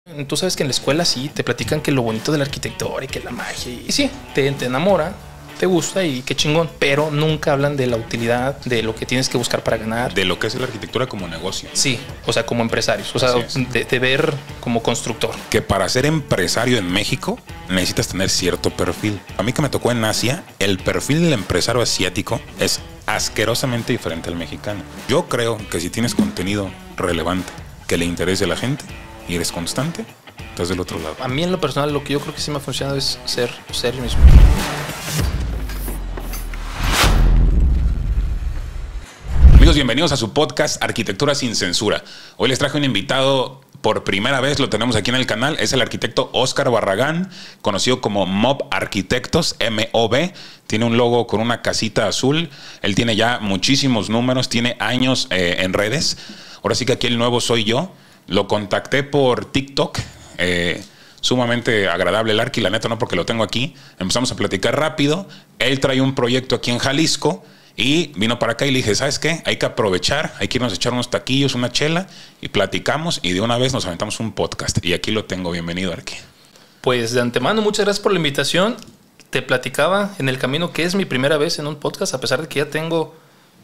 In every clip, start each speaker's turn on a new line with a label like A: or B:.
A: Tú sabes que en la escuela sí te platican que lo bonito de la arquitectura y que la magia. Y sí, te enamora, te gusta y qué chingón. Pero nunca hablan de la utilidad, de lo que tienes que buscar para ganar.
B: De lo que es la arquitectura como negocio.
A: Sí, o sea, como empresarios. O sea, de ver como constructor.
B: Que para ser empresario en México necesitas tener cierto perfil. A mí que me tocó en Asia, el perfil del empresario asiático es asquerosamente diferente al mexicano. Yo creo que si tienes contenido relevante que le interese a la gente y eres constante, estás del otro lado.
A: A mí en lo personal lo que yo creo que sí me ha funcionado es ser yo mismo.
B: Amigos, bienvenidos a su podcast Arquitectura sin Censura. Hoy les traje un invitado por primera vez, lo tenemos aquí en el canal, es el arquitecto Óscar Barragán, conocido como Mob Arquitectos, M-O-B. Tiene un logo con una casita azul. Él tiene ya muchísimos números, tiene años en redes. Ahora sí que aquí el nuevo soy yo. Lo contacté por TikTok, sumamente agradable el Arqui, la neta, no porque lo tengo aquí. Empezamos a platicar rápido. Él trae un proyecto aquí en Jalisco y vino para acá y le dije, ¿sabes qué? Hay que aprovechar, hay que irnos a echar unos taquillos, una chela y platicamos y de una vez nos aventamos un podcast. Y aquí lo tengo. Bienvenido, Arqui.
A: Pues de antemano, muchas gracias por la invitación. Te platicaba en el camino que es mi primera vez en un podcast, a pesar de que ya tengo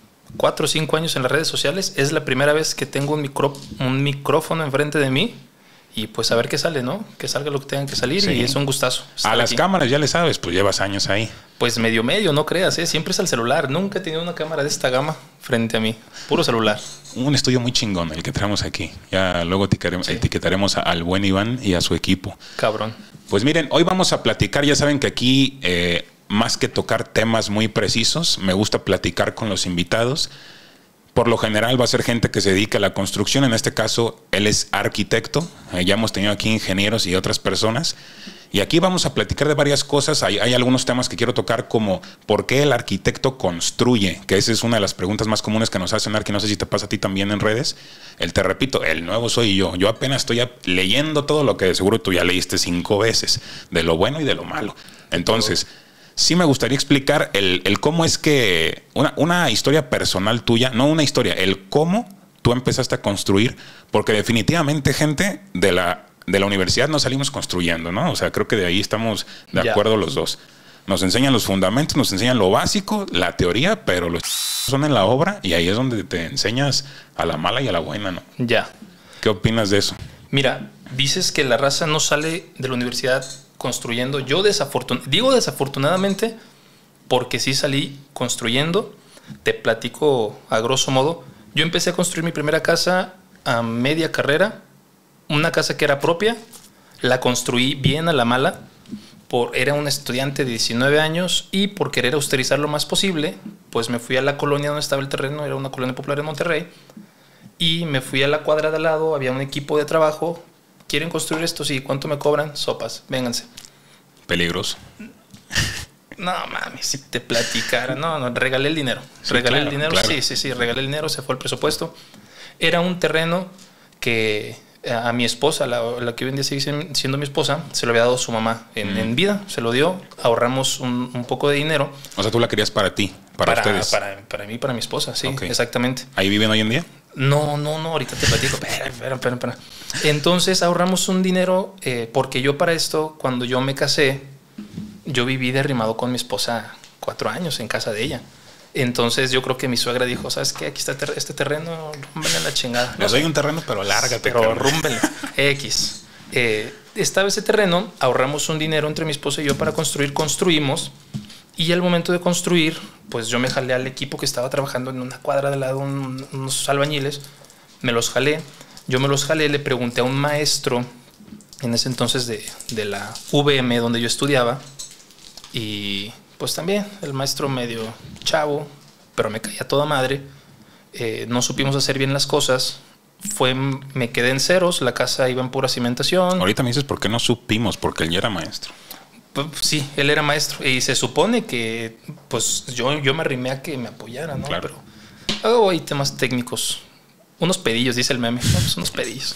A: 4 o 5 años en las redes sociales. Es la primera vez que tengo un micrófono enfrente de mí y pues a ver qué sale, ¿no? Que salga lo que tengan que salir. Sí. Y es un gustazo.
B: A las cámaras ya le sabes, pues llevas años ahí.
A: Pues medio, no creas, ¿eh? Siempre es al celular. Nunca he tenido una cámara de esta gama frente a mí. Puro celular.
B: Un estudio muy chingón el que traemos aquí. Ya luego etiquetaremos al buen Iván y a su equipo.
A: Cabrón.
B: Pues miren, hoy vamos a platicar. Ya saben que aquí más que tocar temas muy precisos, me gusta platicar con los invitados. Por lo general va a ser gente que se dedica a la construcción. En este caso, él es arquitecto. Ya hemos tenido aquí ingenieros y otras personas. Y aquí vamos a platicar de varias cosas. Hay algunos temas que quiero tocar, como ¿por qué el arquitecto construye? Que esa es una de las preguntas más comunes que nos hacen, Arqui. No sé si te pasa a ti también en redes. Te repito, el nuevo soy yo. Yo apenas estoy leyendo todo lo que seguro tú ya leíste 5 veces, de lo bueno y de lo malo. Entonces, sí me gustaría explicar el cómo es que una historia personal tuya, no una historia, el cómo tú empezaste a construir, porque definitivamente, gente, de la universidad no salimos construyendo, ¿no? O sea, creo que de ahí estamos de acuerdo los dos. Nos enseñan los fundamentos, nos enseñan lo básico, la teoría, pero los son en la obra y ahí es donde te enseñas a la mala y a la buena, ¿no?
A: Ya.
B: ¿Qué opinas de eso?
A: Mira, dices que la raza no sale de la universidad construyendo. Yo digo desafortunadamente porque sí salí construyendo. Te platico a grosso modo. Yo empecé a construir mi primera casa a media carrera. Una casa que era propia. La construí bien a la mala. Era un estudiante de 19 años y por querer austerizar lo más posible, pues me fui a la colonia donde estaba el terreno. Era una colonia popular en Monterrey. Y me fui a la cuadra de al lado. Había un equipo de trabajo. ¿Quieren construir esto? Sí. ¿Cuánto me cobran? Sopas. Vénganse.
B: Peligroso.
A: No, mami, si te platicara. No, regalé el dinero. Sí, regalé el dinero. Claro. Sí, regalé el dinero. Se fue el presupuesto. Era un terreno que a mi esposa, la que hoy en día sigue siendo mi esposa, se lo había dado su mamá en vida. Se lo dio. Ahorramos un poco de dinero.
B: O sea, tú la querías para ti, para ustedes.
A: Para mí, para mi esposa, sí, okay. Exactamente.
B: ¿Ahí viven hoy en día?
A: No, ahorita te platico. Espera. Entonces ahorramos un dinero porque yo para esto, cuando yo me casé, yo viví derrimado con mi esposa 4 años en casa de ella. Entonces yo creo que mi suegra dijo, ¿sabes qué? Aquí está este terreno, rúmbenle la chingada.
B: No soy un terreno, pero lárgate.
A: Pero rúmbenle. X. Estaba ese terreno, ahorramos un dinero entre mi esposa y yo para construimos. Y al momento de construir, pues yo me jalé al equipo que estaba trabajando en una cuadra de lado, unos albañiles. Me los jalé. Yo me los jalé, le pregunté a un maestro, en ese entonces de la VM donde yo estudiaba. Y pues también el maestro medio chavo, pero me caía toda madre. No supimos hacer bien las cosas. Me quedé en ceros, la casa iba en pura cimentación.
B: Ahorita me dices por qué no supimos, porque él ya era maestro.
A: Sí, él era maestro y se supone que pues yo me arrimé a que me apoyara, ¿no?
B: Claro.
A: Pero hay temas técnicos. Unos pedillos, dice el meme. No, pues unos pedillos.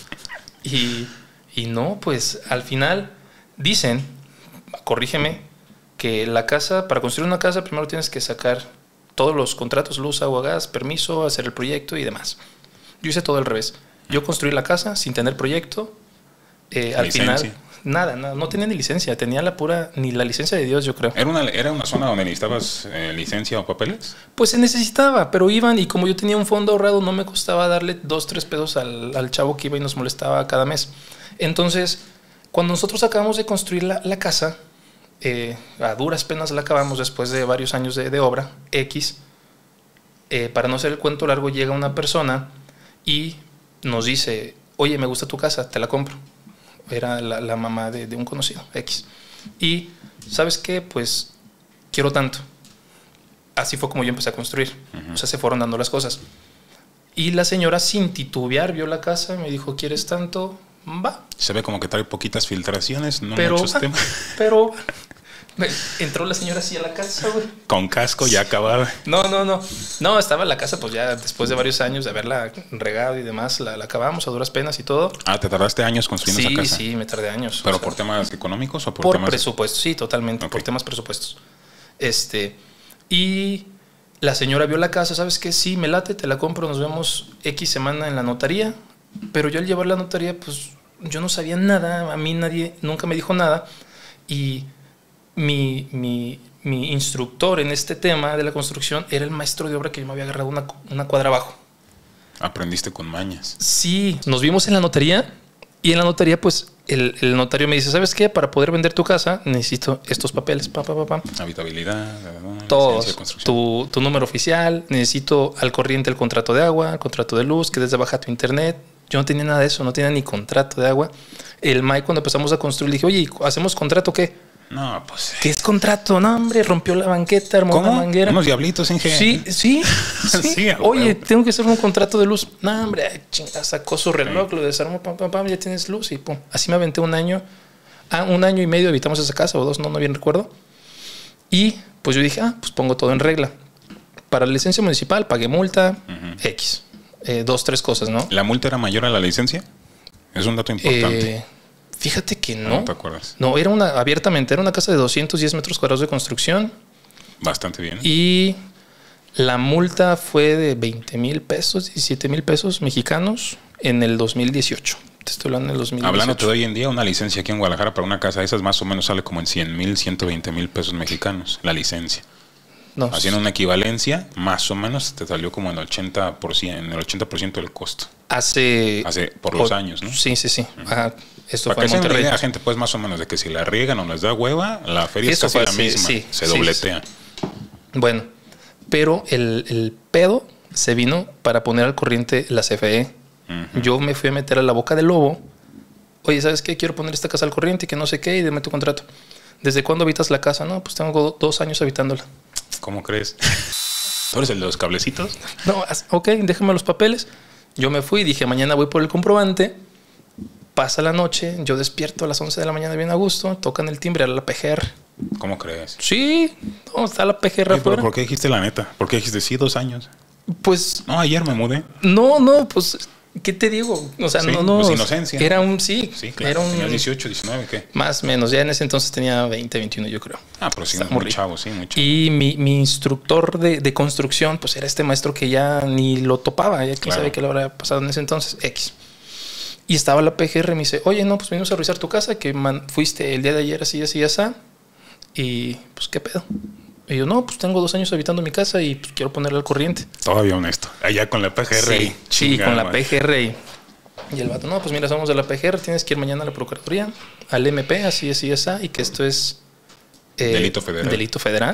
A: Y no, pues al final dicen, corrígeme, que la casa, para construir una casa primero tienes que sacar todos los contratos, luz, agua, gas, permiso, hacer el proyecto y demás. Yo hice todo al revés. Yo construí la casa sin tener proyecto. al final, nada, no tenía ni licencia, tenía ni la licencia de Dios, yo creo.
B: ¿Era una zona donde necesitabas licencia o papeles?
A: Pues se necesitaba, pero iban y como yo tenía un fondo ahorrado, no me costaba darle 2, 3 pesos al chavo que iba y nos molestaba cada mes. Entonces, cuando nosotros acabamos de construir la casa, a duras penas la acabamos después de varios años de obra, para no hacer el cuento largo, llega una persona y nos dice, oye, me gusta tu casa, te la compro. Era la mamá de un conocido, X. Y, ¿sabes qué? Pues quiero tanto. Así fue como yo empecé a construir. O sea, se fueron dando las cosas. Y la señora, sin titubear, vio la casa y me dijo, ¿quieres tanto? Va.
B: Se ve como que trae poquitas filtraciones, no muchos temas.
A: Pero entró la señora así a la casa, güey.
B: Con casco ya acabada.
A: No, estaba en la casa, pues ya después de varios años de haberla regado y demás, la acabamos a duras penas y todo.
B: Ah, ¿te tardaste años construyendo esa casa?
A: Sí, me tardé años.
B: ¿Pero por temas económicos o
A: por
B: temas
A: presupuesto? Sí, totalmente,
B: okay.
A: Por temas presupuestos. Y la señora vio la casa, ¿sabes qué? Sí, me late, te la compro, nos vemos X semana en la notaría. Pero yo al llevar la notaría, pues yo no sabía nada, a mí nadie nunca me dijo nada. Y mi instructor en este tema de la construcción era el maestro de obra que yo me había agarrado una cuadra abajo.
B: Aprendiste con mañas.
A: Sí, nos vimos en la notaría y en la notaría pues el notario me dice, ¿sabes qué? Para poder vender tu casa necesito estos papeles.
B: Habitabilidad,
A: todos, tu número oficial, necesito al corriente el contrato de agua, el contrato de luz, que des de baja tu internet. Yo no tenía nada de eso, no tenía ni contrato de agua. El Mike, cuando empezamos a construir, le dije, oye, ¿hacemos contrato qué?
B: No, pues.
A: ¿Qué es contrato? No, hombre, rompió la banqueta, armó una manguera.
B: Unos diablitos,
A: Sí. Sí, oye, tengo que hacer un contrato de luz. No, hombre, chinga, sacó su reloj, lo desarmó, pam, ya tienes luz y pum. Así me aventé un año. Un año y medio habitamos esa casa, o 2, no bien recuerdo. Y pues yo dije, pues pongo todo en regla. Para la licencia municipal pagué multa, X. 2, 3 cosas, ¿no?
B: ¿La multa era mayor a la licencia? Es un dato importante.
A: Fíjate que no.
B: No te acuerdas.
A: No, era abiertamente, era una casa de 210 metros cuadrados de construcción.
B: Bastante bien.
A: Y la multa fue de 20,000 pesos, 17,000 pesos mexicanos en el 2018. Te estoy hablando del 2018.
B: Hablándote de hoy en día, una licencia aquí en Guadalajara para una casa de esas más o menos sale como en 100,000, 120,000 pesos mexicanos, la licencia. No, haciendo una equivalencia, más o menos te salió como en el 80% del costo.
A: Hace
B: por los años, ¿no?
A: Sí. Ajá. Esto
B: para
A: fue
B: que se
A: Monterrey.
B: La gente, pues más o menos de que si la riegan o les da hueva, la feria es casi la misma. Se dobletea.
A: Bueno, pero el pedo se vino para poner al corriente la CFE. Yo me fui a meter a la boca del lobo. Oye, ¿sabes qué? Quiero poner esta casa al corriente y que no sé qué, y deme tu contrato. ¿Desde cuándo habitas la casa? No, pues tengo 2 años habitándola.
B: ¿Cómo crees? ¿Tú eres el de los cablecitos?
A: No, ok, déjame los papeles. Yo me fui, dije, mañana voy por el comprobante. Pasa la noche, yo despierto a las 11 de la mañana bien a gusto, tocan el timbre, era la PGR.
B: ¿Cómo crees?
A: Sí, no, está la PGR afuera.
B: ¿Pero por qué dijiste la neta? ¿Por qué dijiste sí, 2 años?
A: Pues...
B: No, ayer me mudé.
A: No, pues... ¿Qué te digo? O sea, no.
B: Pues inocencia.
A: Era un sí.
B: Sí, claro.
A: Era un,
B: ¿Tenías 18, 19, qué?
A: Más o menos. Ya en ese entonces tenía 20, 21, yo creo.
B: Pero sí, muy chavo, sí, muy chavo.
A: Y mi instructor de construcción, pues era este maestro que ya ni lo topaba. Ya quién sabe qué le habrá pasado en ese entonces. X. Y estaba la PGR y me dice, oye, no, pues vinimos a revisar tu casa, que fuiste el día de ayer así. Y pues, ¿qué pedo? Y yo, no, pues tengo 2 años habitando mi casa y pues, quiero ponerla al corriente.
B: Todavía honesto. Allá con la PGR.
A: Sí, con la PGR. Y el vato, no, pues mira, somos de la PGR, tienes que ir mañana a la Procuraduría, al MP, así, y que esto es...
B: delito federal.
A: Delito federal.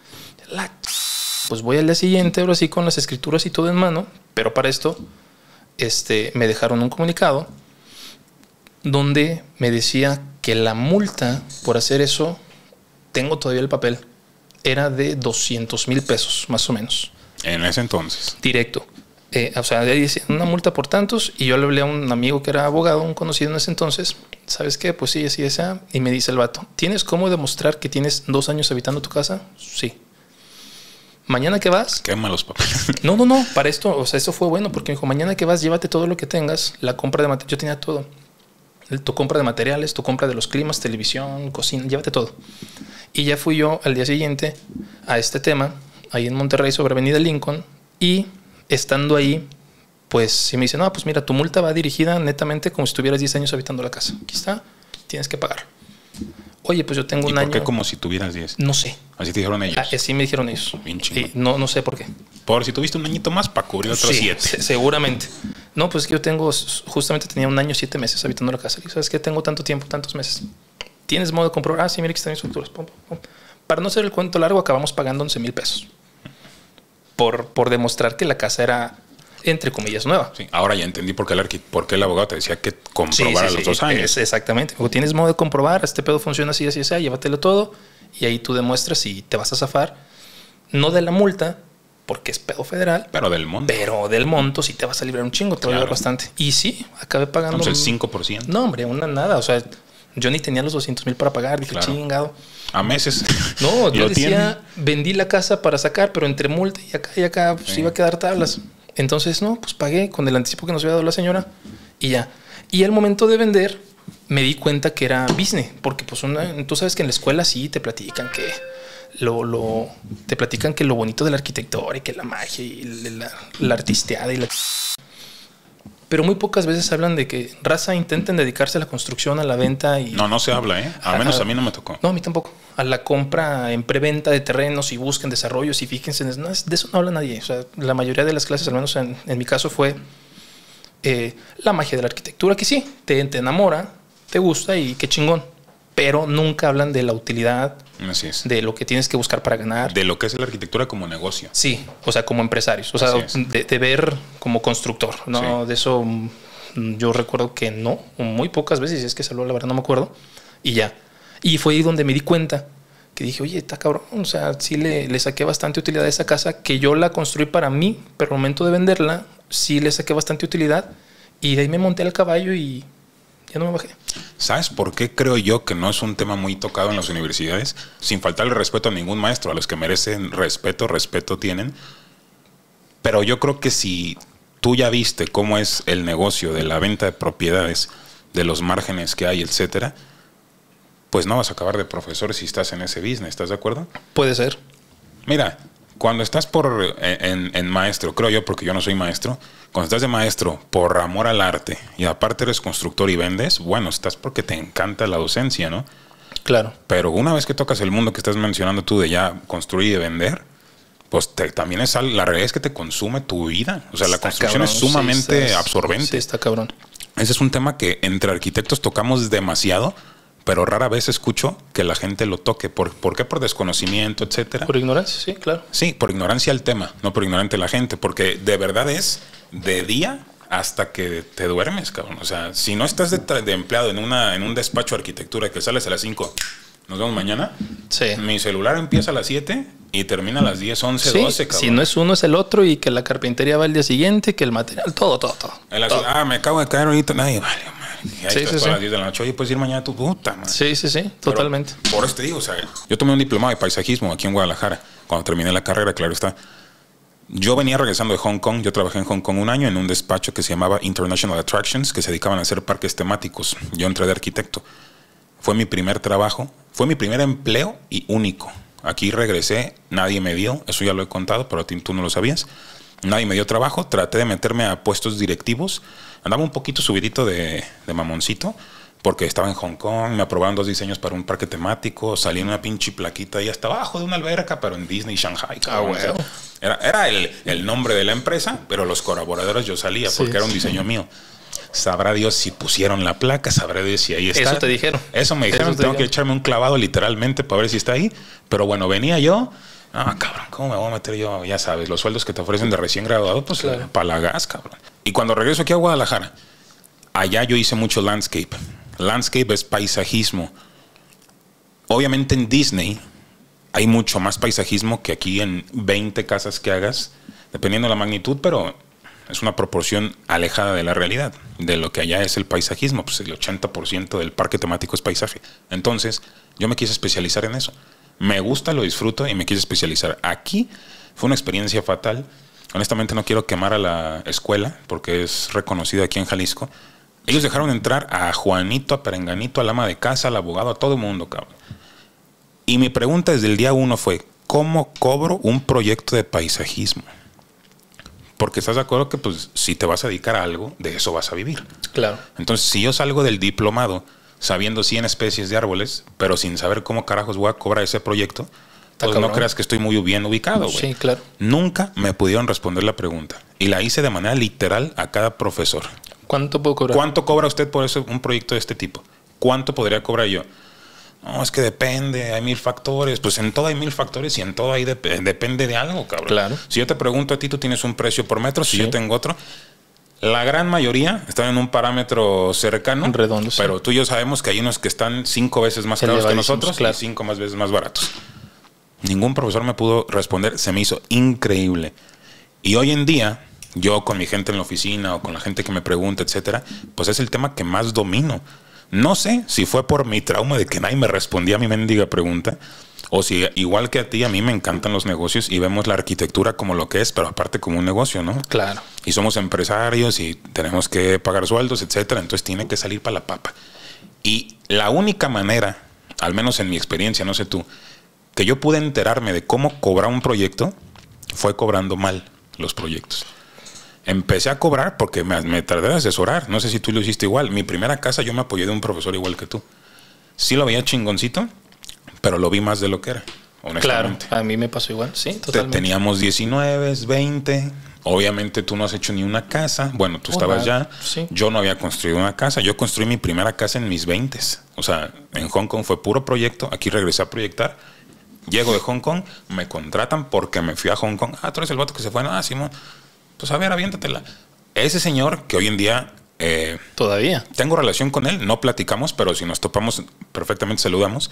A: Pues voy al día siguiente, ahora sí, con las escrituras y todo en mano, pero para esto me dejaron un comunicado donde me decía que la multa por hacer eso, tengo todavía el papel, era de 200,000 pesos, más o menos.
B: En ese entonces.
A: Directo. O sea, dice una multa por tantos, y yo le hablé a un amigo que era abogado, un conocido en ese entonces. ¿Sabes qué? Pues sí, así, esa. Y me dice el vato, ¿tienes cómo demostrar que tienes 2 años habitando tu casa? Sí. Mañana que vas...
B: Quema los papeles.
A: No. Para esto, o sea, eso fue bueno, porque me dijo, mañana que vas, llévate todo lo que tengas, la compra de materiales. Yo tenía todo. Tu compra de materiales, tu compra de los climas, televisión, cocina, llévate todo. Y ya fui yo al día siguiente a este tema, ahí en Monterrey, sobre Avenida Lincoln, y estando ahí, Pues si me dice, no, pues mira, tu multa va dirigida netamente como si tuvieras 10 años habitando la casa. Aquí está, tienes que pagar. Oye, pues yo tengo un año.
B: ¿Por qué como si tuvieras 10?
A: No sé.
B: Así te dijeron ellos.
A: Así me dijeron ellos. No sé por qué.
B: Por si tuviste un añito más para cubrir otros 7.
A: Seguramente. No, pues que yo tengo, justamente tenía un año 7 meses habitando la casa. Y sabes que tengo tanto tiempo, tantos meses. ¿Tienes modo de comprobar? Ah, sí, mira que están mis facturas. Pum, pum. Para no hacer el cuento largo, acabamos pagando 11,000 pesos. Por demostrar que la casa era, entre comillas, nueva.
B: Sí, ahora ya entendí por qué el abogado te decía que comprobara los 2 años.
A: Exactamente. O tienes modo de comprobar, este pedo funciona así, así, así, llévatelo todo y ahí tú demuestras si te vas a zafar. No de la multa, porque es pedo federal.
B: Pero del monto.
A: Pero del monto sí te vas a librar un chingo, te va a librar bastante. Y sí, acabé pagando.
B: Entonces el 5%.
A: No, hombre, nada. O sea, yo ni tenía los 200,000 para pagar. Dije, chingado.
B: A meses.
A: No, yo decía, vendí la casa para sacar, pero entre multa y acá pues iba a quedar tablas. Entonces, no, pues pagué con el anticipo que nos había dado la señora y ya. Y al momento de vender, me di cuenta que era business, porque pues tú sabes que en la escuela sí te platican que te platican que lo bonito de la arquitectura y que la magia y la artisteada y la... Pero muy pocas veces hablan de que raza intenten dedicarse a la construcción, a la venta y...
B: No se habla, ¿eh? Al menos a mí no me tocó.
A: No, a mí tampoco. A la compra en preventa de terrenos y busquen desarrollos y fíjense, de eso no habla nadie. O sea, la mayoría de las clases, al menos en mi caso, fue la magia de la arquitectura, que sí, te enamora, te gusta y qué chingón. Pero nunca hablan de la utilidad,
B: así es,
A: de lo que tienes que buscar para ganar.
B: De lo que es la arquitectura como negocio.
A: Sí, o sea, como empresarios. O sea, de ver como constructor. No, sí. De eso yo recuerdo que no, muy pocas veces, si es que salió, la verdad no me acuerdo. Y ya. Y fue ahí donde me di cuenta que dije, oye, está cabrón. O sea, sí le saqué bastante utilidad a esa casa, que yo la construí para mí, pero al momento de venderla, sí le saqué bastante utilidad. Y de ahí me monté al caballo y ya no me bajé.
B: ¿Sabes por qué creo yo que no es un tema muy tocado en las universidades? Sin faltarle respeto a ningún maestro, a los que merecen respeto tienen. Pero yo creo que si tú ya viste cómo es el negocio de la venta de propiedades, de los márgenes que hay, etcétera, pues no vas a acabar de profesor si estás en ese business, ¿estás de acuerdo?
A: Puede ser.
B: Mira, cuando estás en maestro, creo yo, porque yo no soy maestro, cuando estás de maestro por amor al arte y aparte eres constructor y vendes, bueno, estás porque te encanta la docencia, ¿no?
A: Claro.
B: Pero una vez que tocas el mundo que estás mencionando tú de ya construir y vender, pues también la realidad es que te consume tu vida. O sea, la construcción es sumamente absorbente.
A: Sí, está cabrón.
B: Ese es un tema que entre arquitectos tocamos demasiado, pero rara vez escucho que la gente lo toque. ¿Por qué? Por desconocimiento, etcétera.
A: Por ignorancia, sí, claro.
B: Sí, por ignorancia al tema, no por ignorante la gente, porque de verdad es de día hasta que te duermes, cabrón. O sea, si no estás de empleado en un despacho de arquitectura que sales a las 5, nos vemos mañana. Sí. Mi celular empieza a las 7 y termina a las 10, 11, sí, 12, cabrón.
A: Si no es uno, es el otro, y que la carpintería va el día siguiente, que el material, todo. Todo.
B: Me acabo de caer ahorita, nadie, vale, y ahí estás a las 10 de la noche. Oye, puedes ir mañana a tu puta, man.
A: Sí, totalmente.
B: Pero por eso te digo, o sea, yo tomé un diplomado de paisajismo aquí en Guadalajara. Cuando terminé la carrera, claro está. Yo venía regresando de Hong Kong. Yo trabajé en Hong Kong un año en un despacho que se llamaba International Attractions, que se dedicaban a hacer parques temáticos. Yo entré de arquitecto. Fue mi primer trabajo, fue mi primer empleo y único. Aquí regresé, nadie me dio, eso ya lo he contado, pero tú no lo sabías. Nadie me dio trabajo, traté de meterme a puestos directivos. Andaba un poquito subidito de mamoncito, porque estaba en Hong Kong, me aprobaron 2 diseños para un parque temático, salí en una pinche plaquita y hasta abajo de una alberca, pero en Disney Shanghai.
A: Bueno.
B: O sea, era el nombre de la empresa, pero los colaboradores yo salía porque era un diseño mío. Sabrá Dios si pusieron la placa, sabrá Dios si ahí está.
A: Eso te dijeron.
B: Eso me dijeron, tengo que echarme un clavado literalmente para ver si está ahí. Pero bueno, venía yo. Cabrón, ¿cómo me voy a meter yo? Ya sabes, los sueldos que te ofrecen de recién graduado, pues claro, para la gas, cabrón. Y cuando regreso aquí a Guadalajara, allá yo hice mucho landscape. Landscape es paisajismo. Obviamente en Disney hay mucho más paisajismo que aquí en 20 casas que hagas, dependiendo de la magnitud, pero es una proporción alejada de la realidad, de lo que allá es el paisajismo. Pues el 80% del parque temático es paisaje. Entonces, yo me quise especializar en eso. Me gusta, lo disfruto y me quise especializar. Aquí fue una experiencia fatal. Honestamente no quiero quemar a la escuela porque es reconocida aquí en Jalisco. Ellos dejaron entrar a Juanito, a Perenganito, al ama de casa, al abogado, a todo el mundo, cabrón. Y mi pregunta desde el día 1 fue, ¿cómo cobro un proyecto de paisajismo? Porque estás de acuerdo que pues si te vas a dedicar a algo, de eso vas a vivir.
A: Claro.
B: Entonces, si yo salgo del diplomado sabiendo 100 especies de árboles, pero sin saber cómo carajos voy a cobrar ese proyecto, pues no creas que estoy muy bien ubicado, güey.
A: Sí, claro.
B: Nunca me pudieron responder la pregunta. Y la hice de manera literal a cada profesor.
A: ¿Cuánto puedo cobrar?
B: ¿Cuánto cobra usted por eso, un proyecto de este tipo? ¿Cuánto podría cobrar yo? No, es que depende, hay 1000 factores. Pues en todo hay 1000 factores y en todo ahí depende de algo, cabrón.
A: Claro.
B: Si yo te pregunto a ti, tú tienes un precio por metro, si yo tengo otro. La gran mayoría están en un parámetro cercano,
A: redondo,
B: pero tú y yo sabemos que hay unos que están 5 veces más caros que nosotros, claro, y 5 veces más baratos. Ningún profesor me pudo responder, se me hizo increíble. Y hoy en día, yo con mi gente en la oficina o con la gente que me pregunta, etcétera, pues es el tema que más domino. No sé si fue por mi trauma de que nadie me respondía a mi mendiga pregunta, o si igual que a ti, a mí me encantan los negocios y vemos la arquitectura como lo que es, pero aparte como un negocio, ¿no?
A: Claro.
B: Y somos empresarios y tenemos que pagar sueldos, etcétera. Entonces tiene que salir para la papa. Y la única manera, al menos en mi experiencia, no sé tú, que yo pude enterarme de cómo cobrar un proyecto fue cobrando mal los proyectos. Empecé a cobrar porque me tardé en asesorar. No sé si tú lo hiciste igual. Mi primera casa yo me apoyé de un profesor igual que tú. Sí lo veía chingoncito, pero lo vi más de lo que era, honestamente.
A: Claro, a mí me pasó igual, sí, totalmente.
B: Teníamos 19, 20. Obviamente tú no has hecho ni una casa. Bueno, tú estabas ya.
A: Sí.
B: Yo no había construido una casa. Yo construí mi primera casa en mis 20. O sea, en Hong Kong fue puro proyecto. Aquí regresé a proyectar. Llego de Hong Kong, me contratan porque me fui a Hong Kong. Ah, tú eres el vato que se fue. No, Simón. Pues a ver, aviéntatela. Ese señor que hoy en día...
A: todavía
B: tengo relación con él. No platicamos, pero si nos topamos perfectamente saludamos.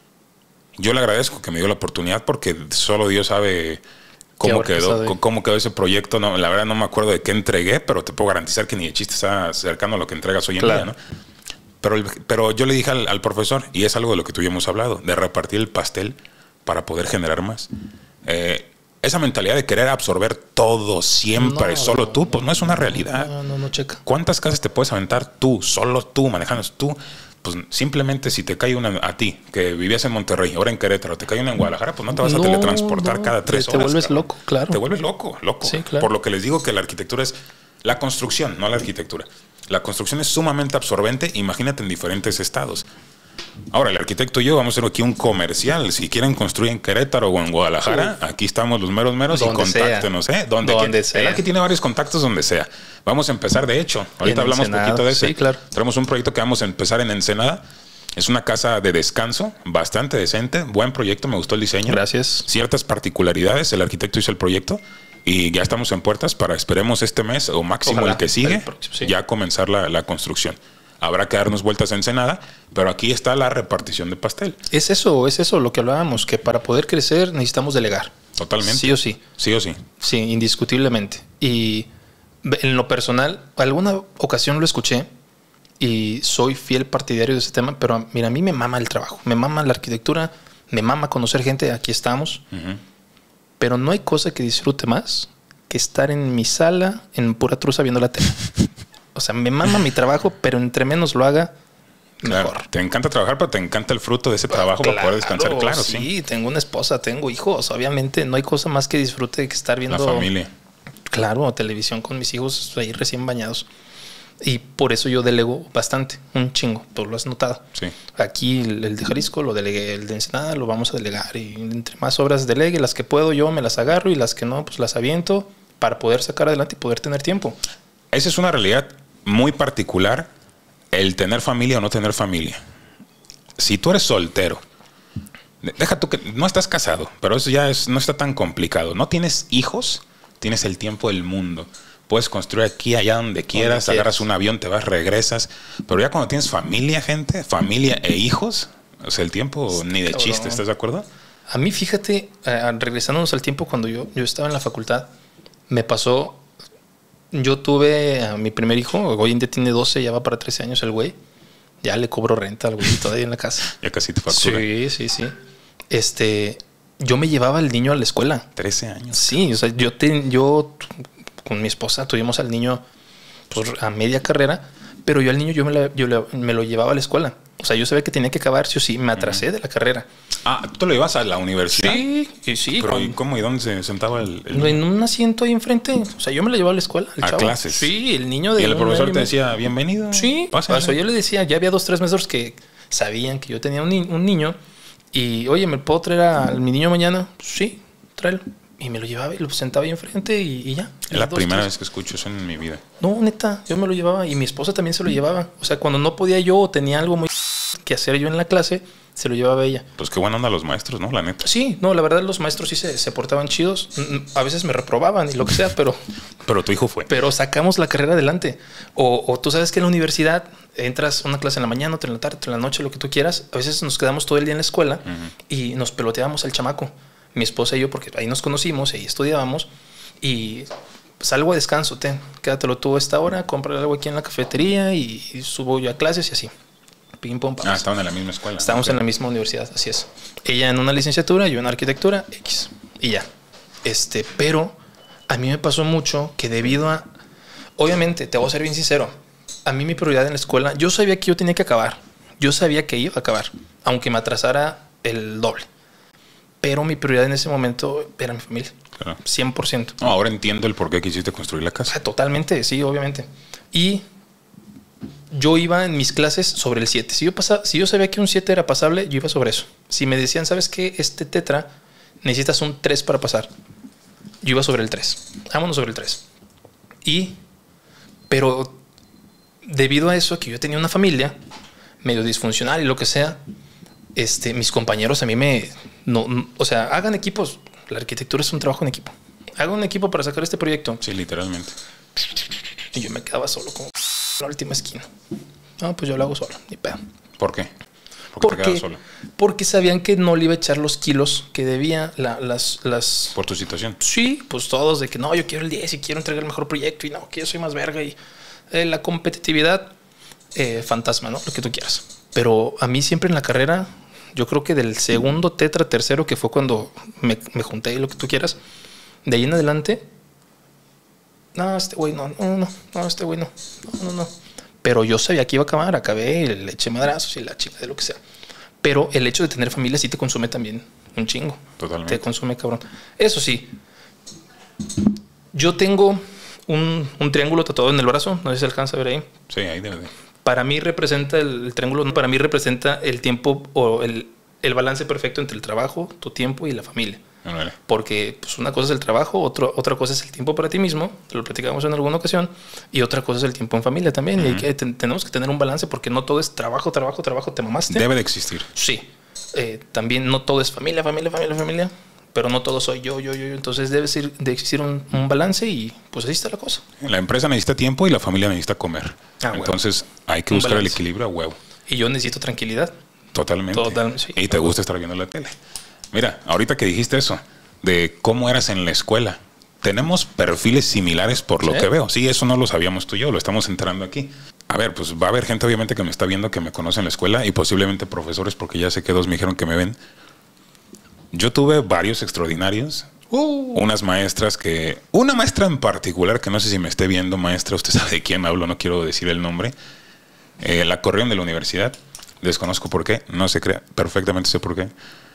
B: Yo le agradezco que me dio la oportunidad porque solo Dios sabe cómo quedó ese proyecto. No, la verdad no me acuerdo de qué entregué, pero te puedo garantizar que ni de chiste está cercano a lo que entregas hoy en día, ¿no? Pero yo le dije al profesor, y es algo de lo que tú y yo hemos hablado, de repartir el pastel para poder generar más. Esa mentalidad de querer absorber todo siempre, solo tú, pues no es una realidad.
A: No checa.
B: ¿Cuántas casas te puedes aventar tú, solo tú, manejando tú? Pues simplemente si te cae una a ti, que vivías en Monterrey, ahora en Querétaro, te cae una en Guadalajara, pues no te vas a teletransportar cada 3 horas.
A: Te vuelves loco, claro.
B: Te vuelves loco.
A: Sí, claro.
B: Por lo que les digo que la arquitectura es la construcción, no la arquitectura. La construcción es sumamente absorbente, imagínate en diferentes estados. Ahora, el arquitecto y yo vamos a hacer aquí un comercial. Si quieren construir en Querétaro o en Guadalajara, aquí estamos los meros y contáctenos, donde sea. El Arqui tiene varios contactos donde sea. Vamos a empezar, de hecho. Ahorita hablamos un poquito de eso.
A: Sí, claro.
B: Tenemos un proyecto que vamos a empezar en Ensenada. Es una casa de descanso bastante decente. Buen proyecto, me gustó el diseño.
A: Gracias.
B: Ciertas particularidades. El arquitecto hizo el proyecto y ya estamos en puertas para, esperemos este mes o máximo el que sigue, ya comenzar la construcción. Habrá que darnos vueltas a Ensenada, pero aquí está la repartición de pastel.
A: Es eso lo que hablábamos, que para poder crecer necesitamos delegar.
B: Totalmente.
A: Sí o sí.
B: Sí o sí.
A: Sí, indiscutiblemente. Y en lo personal, alguna ocasión lo escuché y soy fiel partidario de ese tema, pero mira, a mí me mama el trabajo, me mama la arquitectura, me mama conocer gente, aquí estamos. Pero no hay cosa que disfrute más que estar en mi sala en pura truza viendo la tele. O sea, me mama mi trabajo, pero entre menos lo haga, mejor.
B: Claro, te encanta trabajar, pero te encanta el fruto de ese trabajo para poder descansar. Claro,
A: sí. Tengo una esposa, tengo hijos. Obviamente no hay cosa más que disfrute que estar viendo...
B: La familia.
A: Claro, televisión con mis hijos ahí recién bañados. Y por eso yo delego bastante, un chingo. Tú lo has notado.
B: Sí.
A: Aquí el de Jalisco lo delegué, el de Ensenada lo vamos a delegar. Y entre más obras delegue, las que puedo yo me las agarro y las que no, pues las aviento para poder sacar adelante y poder tener tiempo.
B: Esa es una realidad muy particular, el tener familia o no tener familia. Si tú eres soltero, deja tú que no estás casado, pero eso ya no está tan complicado. No tienes hijos, tienes el tiempo del mundo. Puedes construir aquí, allá, donde quieras, agarras un avión, te vas, regresas. Pero ya cuando tienes familia, familia e hijos, o sea, el tiempo ni de chiste, ¿estás de acuerdo?
A: A mí, fíjate, regresándonos al tiempo cuando yo estaba en la facultad, me pasó... Yo tuve a mi primer hijo, hoy en día tiene 12, ya va para 13 años el güey. Ya le cobro renta al güey todavía en la casa.
B: Ya casi te factura.
A: Sí. Yo me llevaba al niño a la escuela.
B: 13 años.
A: Sí, o sea, yo con mi esposa tuvimos al niño pues, a media carrera, pero yo al niño me lo llevaba a la escuela. O sea, yo sabía que tenía que acabar, sí o sí. Me atrasé de la carrera.
B: Ah, ¿tú lo ibas a la universidad?
A: Sí, y sí.
B: Pero ¿y cómo y dónde se sentaba el
A: En un asiento ahí enfrente. O sea, yo me lo llevaba a la escuela.
B: ¿A clases?
A: Sí, el niño de...
B: ¿Y el profesor te decía, bienvenido?
A: Sí, o sea, yo le decía, ya había 2, 3 maestros que sabían que yo tenía un niño. Y, oye, ¿me puedo traer a mi niño mañana? Sí, tráelo. Y me lo llevaba y lo sentaba ahí enfrente y ya.
B: Es la primera vez que escucho eso en mi vida.
A: No, neta, yo me lo llevaba y mi esposa también se lo llevaba. O sea, cuando no podía yo o tenía algo muy que hacer yo en la clase, se lo llevaba ella.
B: Pues qué buena onda los maestros, ¿no? La neta.
A: Sí, no, la verdad los maestros sí se portaban chidos. A veces me reprobaban y lo que sea, pero...
B: Pero tu hijo fue.
A: Pero sacamos la carrera adelante. O tú sabes que en la universidad entras una clase en la mañana, otra en la tarde, otra en la noche, lo que tú quieras. A veces nos quedamos todo el día en la escuela y nos peloteábamos al chamaco. Mi esposa y yo, porque ahí nos conocimos, ahí estudiábamos. Y salgo a descanso, quédatelo tú a esta hora, compra algo aquí en la cafetería y subo yo a clases y así. Pim, pum, pam.
B: Estaban en la misma escuela.
A: Estábamos en la misma universidad, así es. Ella en una licenciatura, yo en arquitectura, X. Y ya. Pero a mí me pasó mucho que debido a... Obviamente, te voy a ser bien sincero. A mí mi prioridad en la escuela, yo sabía que yo tenía que acabar. Yo sabía que iba a acabar, aunque me atrasara el doble. Pero mi prioridad en ese momento era mi familia. Claro. 100%.
B: No, ahora entiendo el por qué quisiste construir la casa.
A: Totalmente, sí, obviamente. Y yo iba en mis clases sobre el 7. Si yo sabía que un 7 era pasable, yo iba sobre eso. Si me decían, ¿sabes qué? Este tetra necesitas un 3 para pasar. Yo iba sobre el 3. Vámonos sobre el 3. Pero debido a eso, que yo tenía una familia medio disfuncional y lo que sea, mis compañeros a mí o sea, hagan equipos. La arquitectura es un trabajo en equipo. Hagan un equipo para sacar este proyecto.
B: Sí, literalmente.
A: Y yo me quedaba solo como la última esquina. No, pues yo lo hago solo, ni pedo.
B: ¿Por qué?
A: Porque sabían que no le iba a echar los kilos que debía las...
B: ¿Por tu situación?
A: Sí, pues todos de que no, yo quiero el 10 y quiero entregar el mejor proyecto y no, que yo soy más verga y la competitividad, fantasma, ¿no? Lo que tú quieras. Pero a mí siempre en la carrera, yo creo que del segundo, tercero, que fue cuando me junté y lo que tú quieras, de ahí en adelante, no, este güey no, este güey no. Pero yo sabía que iba a acabar, acabé y le eché madrazos y la chica de lo que sea. Pero el hecho de tener familia sí te consume también un chingo.
B: Totalmente.
A: Te consume, cabrón. Eso sí, yo tengo un triángulo tatuado en el brazo, no sé si se alcanza a ver ahí.
B: Sí, ahí debe de.
A: Para mí representa el triángulo, para mí representa el tiempo o el balance perfecto entre el trabajo, tu tiempo y la familia.
B: Vale.
A: Porque pues, una cosa es el trabajo, otra cosa es el tiempo para ti mismo, lo platicamos en alguna ocasión, y otra cosa es el tiempo en familia también. Y tenemos que tener un balance porque no todo es trabajo, te mamaste.
B: Debe de existir.
A: Sí. También no todo es familia, pero no todo soy yo. Entonces debe de existir un balance y pues así está la cosa.
B: La empresa necesita tiempo y la familia necesita comer. Entonces hay que buscar el equilibrio a huevo.
A: Y yo necesito tranquilidad.
B: Totalmente.
A: Sí,
B: y te gusta estar viendo la tele. Mira, ahorita que dijiste eso, de cómo eras en la escuela, tenemos perfiles similares por lo que veo. Sí, eso no lo sabíamos tú y yo, lo estamos entrando aquí. A ver, pues va a haber gente obviamente que me está viendo, que me conoce en la escuela y posiblemente profesores, porque ya sé que 2 me dijeron que me ven. Yo tuve varios extraordinarios. Unas maestras una maestra en particular, que no sé si me esté viendo, maestra, usted sabe de quién hablo, no quiero decir el nombre. La corrieron de la universidad. Desconozco por qué, no se crea, perfectamente sé por qué.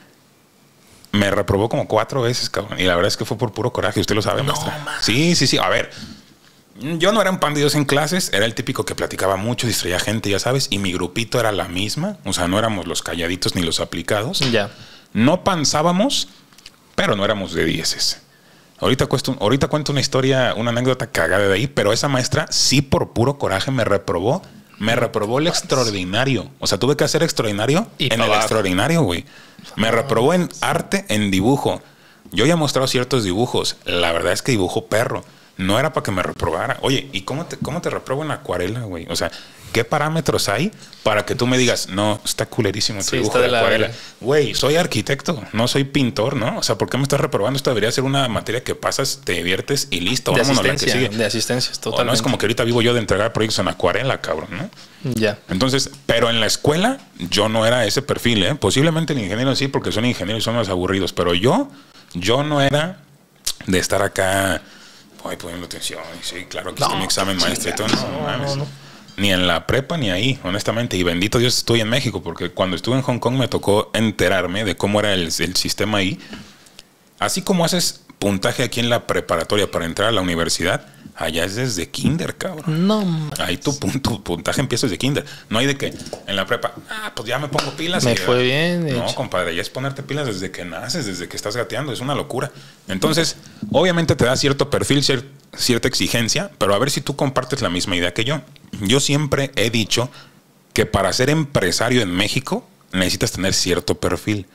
B: Me reprobó como 4 veces, cabrón. Y la verdad es que fue por puro coraje, usted lo sabe, maestra. Sí. A ver, yo no era un pan de Dios en clases, era el típico que platicaba mucho, distraía gente, ya sabes, y mi grupito era la misma. O sea, no éramos los calladitos ni los aplicados.
A: Ya.
B: No pansábamos, pero no éramos de 10. Ahorita cuento una historia, una anécdota cagada de ahí, pero esa maestra sí por puro coraje me reprobó. Me reprobó el extraordinario. O sea, tuve que hacer extraordinario en el extraordinario, güey. Me reprobó en arte, en dibujo. Yo ya he mostrado ciertos dibujos. La verdad es que dibujo perro. No era para que me reprobara. Oye, ¿y cómo te reprobo en acuarela, güey? O sea, ¿qué parámetros hay para que tú me digas, no, está culerísimo tu dibujo de acuarela? Güey, soy arquitecto, no soy pintor, ¿no? O sea, ¿por qué me estás reprobando? Esto debería ser una materia que pasas, te diviertes y listo.
A: Vámonos a la que sigue. De asistencia, totalmente.
B: O no es como que ahorita vivo yo de entregar proyectos en acuarela, cabrón, ¿no?
A: Ya.
B: Entonces, pero en la escuela yo no era ese perfil, ¿eh? Posiblemente el ingeniero sí, porque son ingenieros y son más aburridos, pero yo no era de estar acá... Ay, poniendo atención. Sí, claro, aquí está mi examen maestro y todo. No. Ni en la prepa ni ahí, honestamente. Y bendito Dios estoy en México, porque cuando estuve en Hong Kong me tocó enterarme de cómo era el sistema ahí. Así como haces puntaje aquí en la preparatoria para entrar a la universidad, allá es desde kinder, cabrón.
A: No.
B: Ahí tu puntaje empieza desde kinder. No hay de que en la prepa, pues ya me pongo pilas.
A: Me fue bien.
B: No, compadre, ya es ponerte pilas desde que naces, desde que estás gateando. Es una locura. Entonces, obviamente te da cierto perfil, cierta exigencia, pero a ver si tú compartes la misma idea que yo. Yo siempre he dicho que para ser empresario en México necesitas tener cierto perfil.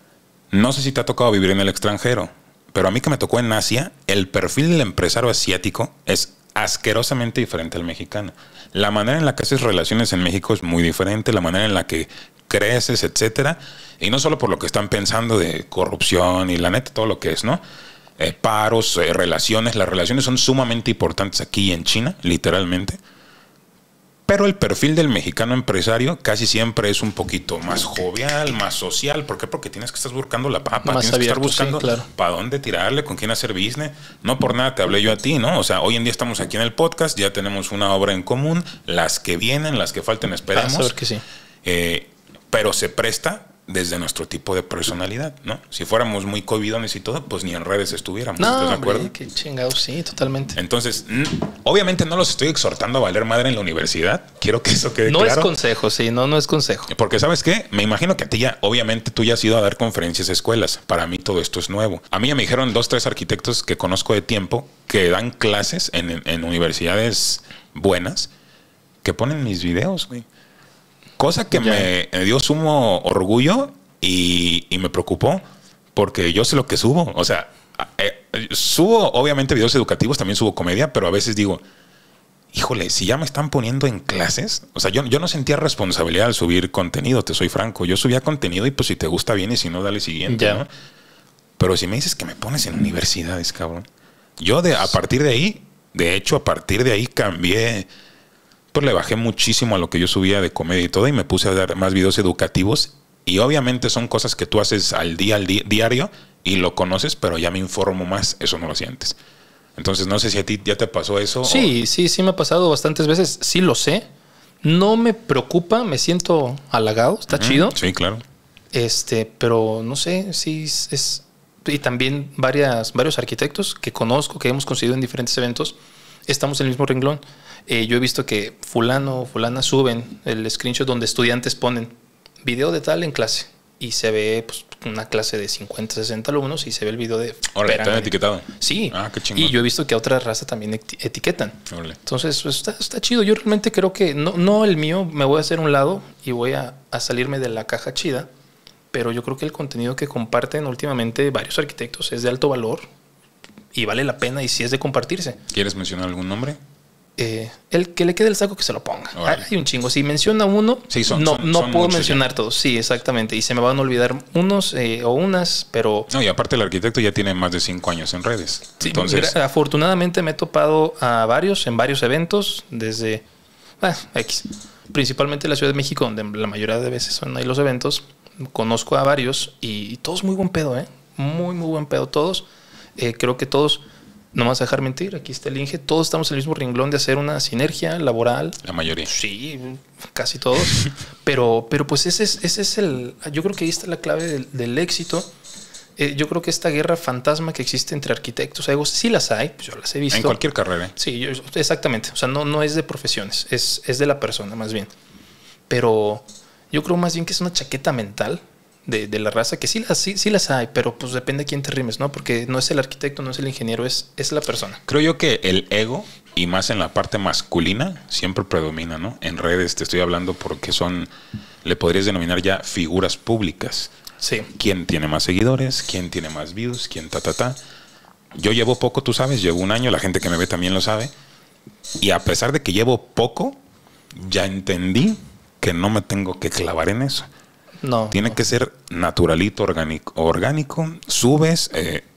B: No sé si te ha tocado vivir en el extranjero, pero a mí que me tocó en Asia, el perfil del empresario asiático es asquerosamente diferente al mexicano. La manera en la que haces relaciones en México es muy diferente, la manera en la que creces, etcétera. Y no solo por lo que están pensando de corrupción y la neta, todo lo que es, ¿no? Paros, relaciones. Las relaciones son sumamente importantes aquí en China, literalmente. Pero el perfil del mexicano empresario casi siempre es un poquito más jovial, más social. ¿Por qué? Porque tienes que estar buscando la papa,
A: más
B: tienes
A: abierto,
B: que estar buscando
A: sí, claro,
B: para dónde tirarle, con quién hacer business. No por nada te hablé yo a ti, ¿no? O sea, hoy en día estamos aquí en el podcast, ya tenemos una obra en común. Las que vienen, las que falten, esperemos.
A: A ver que sí.
B: Pero se presta desde nuestro tipo de personalidad, ¿no? Si fuéramos muy covidones y todo, pues ni en redes estuviéramos.
A: No,
B: ¿Estás de acuerdo?
A: Qué chingados, sí, totalmente.
B: Entonces, obviamente no los estoy exhortando a valer madre en la universidad. Quiero que eso quede
A: no
B: claro.
A: No es consejo, sí, no es consejo.
B: Porque, ¿sabes qué? Me imagino que a ti ya, obviamente tú ya has ido a dar conferencias a escuelas. Para mí todo esto es nuevo. A mí ya me dijeron 2, 3 arquitectos que conozco de tiempo que dan clases en universidades buenas que ponen mis videos, güey. Cosa que me dio sumo orgullo y me preocupó porque yo sé lo que subo. O sea, subo obviamente videos educativos, también subo comedia, pero a veces digo, híjole, si ya me están poniendo en clases. O sea, yo no sentía responsabilidad al subir contenido, te soy franco. Yo subía contenido y pues si te gusta bien y si no, dale siguiente, ¿no? Pero si me dices que me pones en universidades, cabrón. Yo a partir de ahí, de hecho, a partir de ahí cambié. Pues le bajé muchísimo a lo que yo subía de comedia y todo y me puse a dar más videos educativos y obviamente son cosas que tú haces diario y lo conoces, pero ya me informo más, eso no lo sientes. Entonces no sé si a ti ya te pasó eso.
A: Sí, sí me ha pasado bastantes veces, sí lo sé, no me preocupa, me siento halagado, está chido.
B: Sí, claro.
A: Pero no sé, sí es... Y también varios arquitectos que conozco, que hemos conseguido en diferentes eventos, estamos en el mismo renglón. Yo he visto que fulano o fulana suben el screenshot donde estudiantes ponen video de tal en clase y se ve pues, una clase de 50, 60 alumnos y se ve el video de...
B: Ahora, ¿están etiquetados?
A: Sí.
B: Ah, qué chingón.
A: Y yo he visto que a otra raza también etiquetan.
B: Órale.
A: Entonces pues, está chido. Yo realmente creo que no el mío, me voy a hacer un lado y voy a salirme de la caja chida, pero yo creo que el contenido que comparten últimamente varios arquitectos es de alto valor y vale la pena y sí es de compartirse.
B: ¿Quieres mencionar algún nombre?
A: El que le quede el saco que se lo ponga. Hay un chingo. Si menciona uno,
B: sí,
A: no puedo mencionar todos. Sí, exactamente. Y se me van a olvidar unos o unas, pero...
B: No, y aparte el arquitecto ya tiene más de 5 años en redes.
A: Sí,
B: entonces...
A: afortunadamente me he topado a en varios eventos, desde X. Principalmente en la Ciudad de México, donde la mayoría de veces son ahí los eventos. Conozco a varios y todos muy buen pedo, muy buen pedo todos. Creo que todos... No me vas a dejar mentir, aquí está el Inge. Todos estamos en el mismo renglón de hacer una sinergia laboral.
B: La mayoría.
A: Sí, casi todos. pero pues ese es el... Yo creo que ahí está la clave del éxito. Yo creo que esta guerra fantasma que existe entre arquitectos, sí las hay, pues yo las he visto.
B: En cualquier carrera.
A: Sí, exactamente. O sea, no es de profesiones, es de la persona más bien. Pero yo creo más bien que es una chaqueta mental de la raza, que sí las hay, pero pues depende de quién te rimes, ¿no? Porque no es el arquitecto, no es el ingeniero, es la persona.
B: Creo yo que el ego, y más en la parte masculina, siempre predomina, ¿no? En redes te estoy hablando porque le podrías denominar ya figuras públicas.
A: Sí.
B: ¿Quién tiene más seguidores? ¿Quién tiene más views? ¿Quién ta? Yo llevo poco, tú sabes, llevo 1 año, la gente que me ve también lo sabe. Y a pesar de que llevo poco, ya entendí que no me tengo que clavar en eso. Tiene que ser naturalito, orgánico. Subes,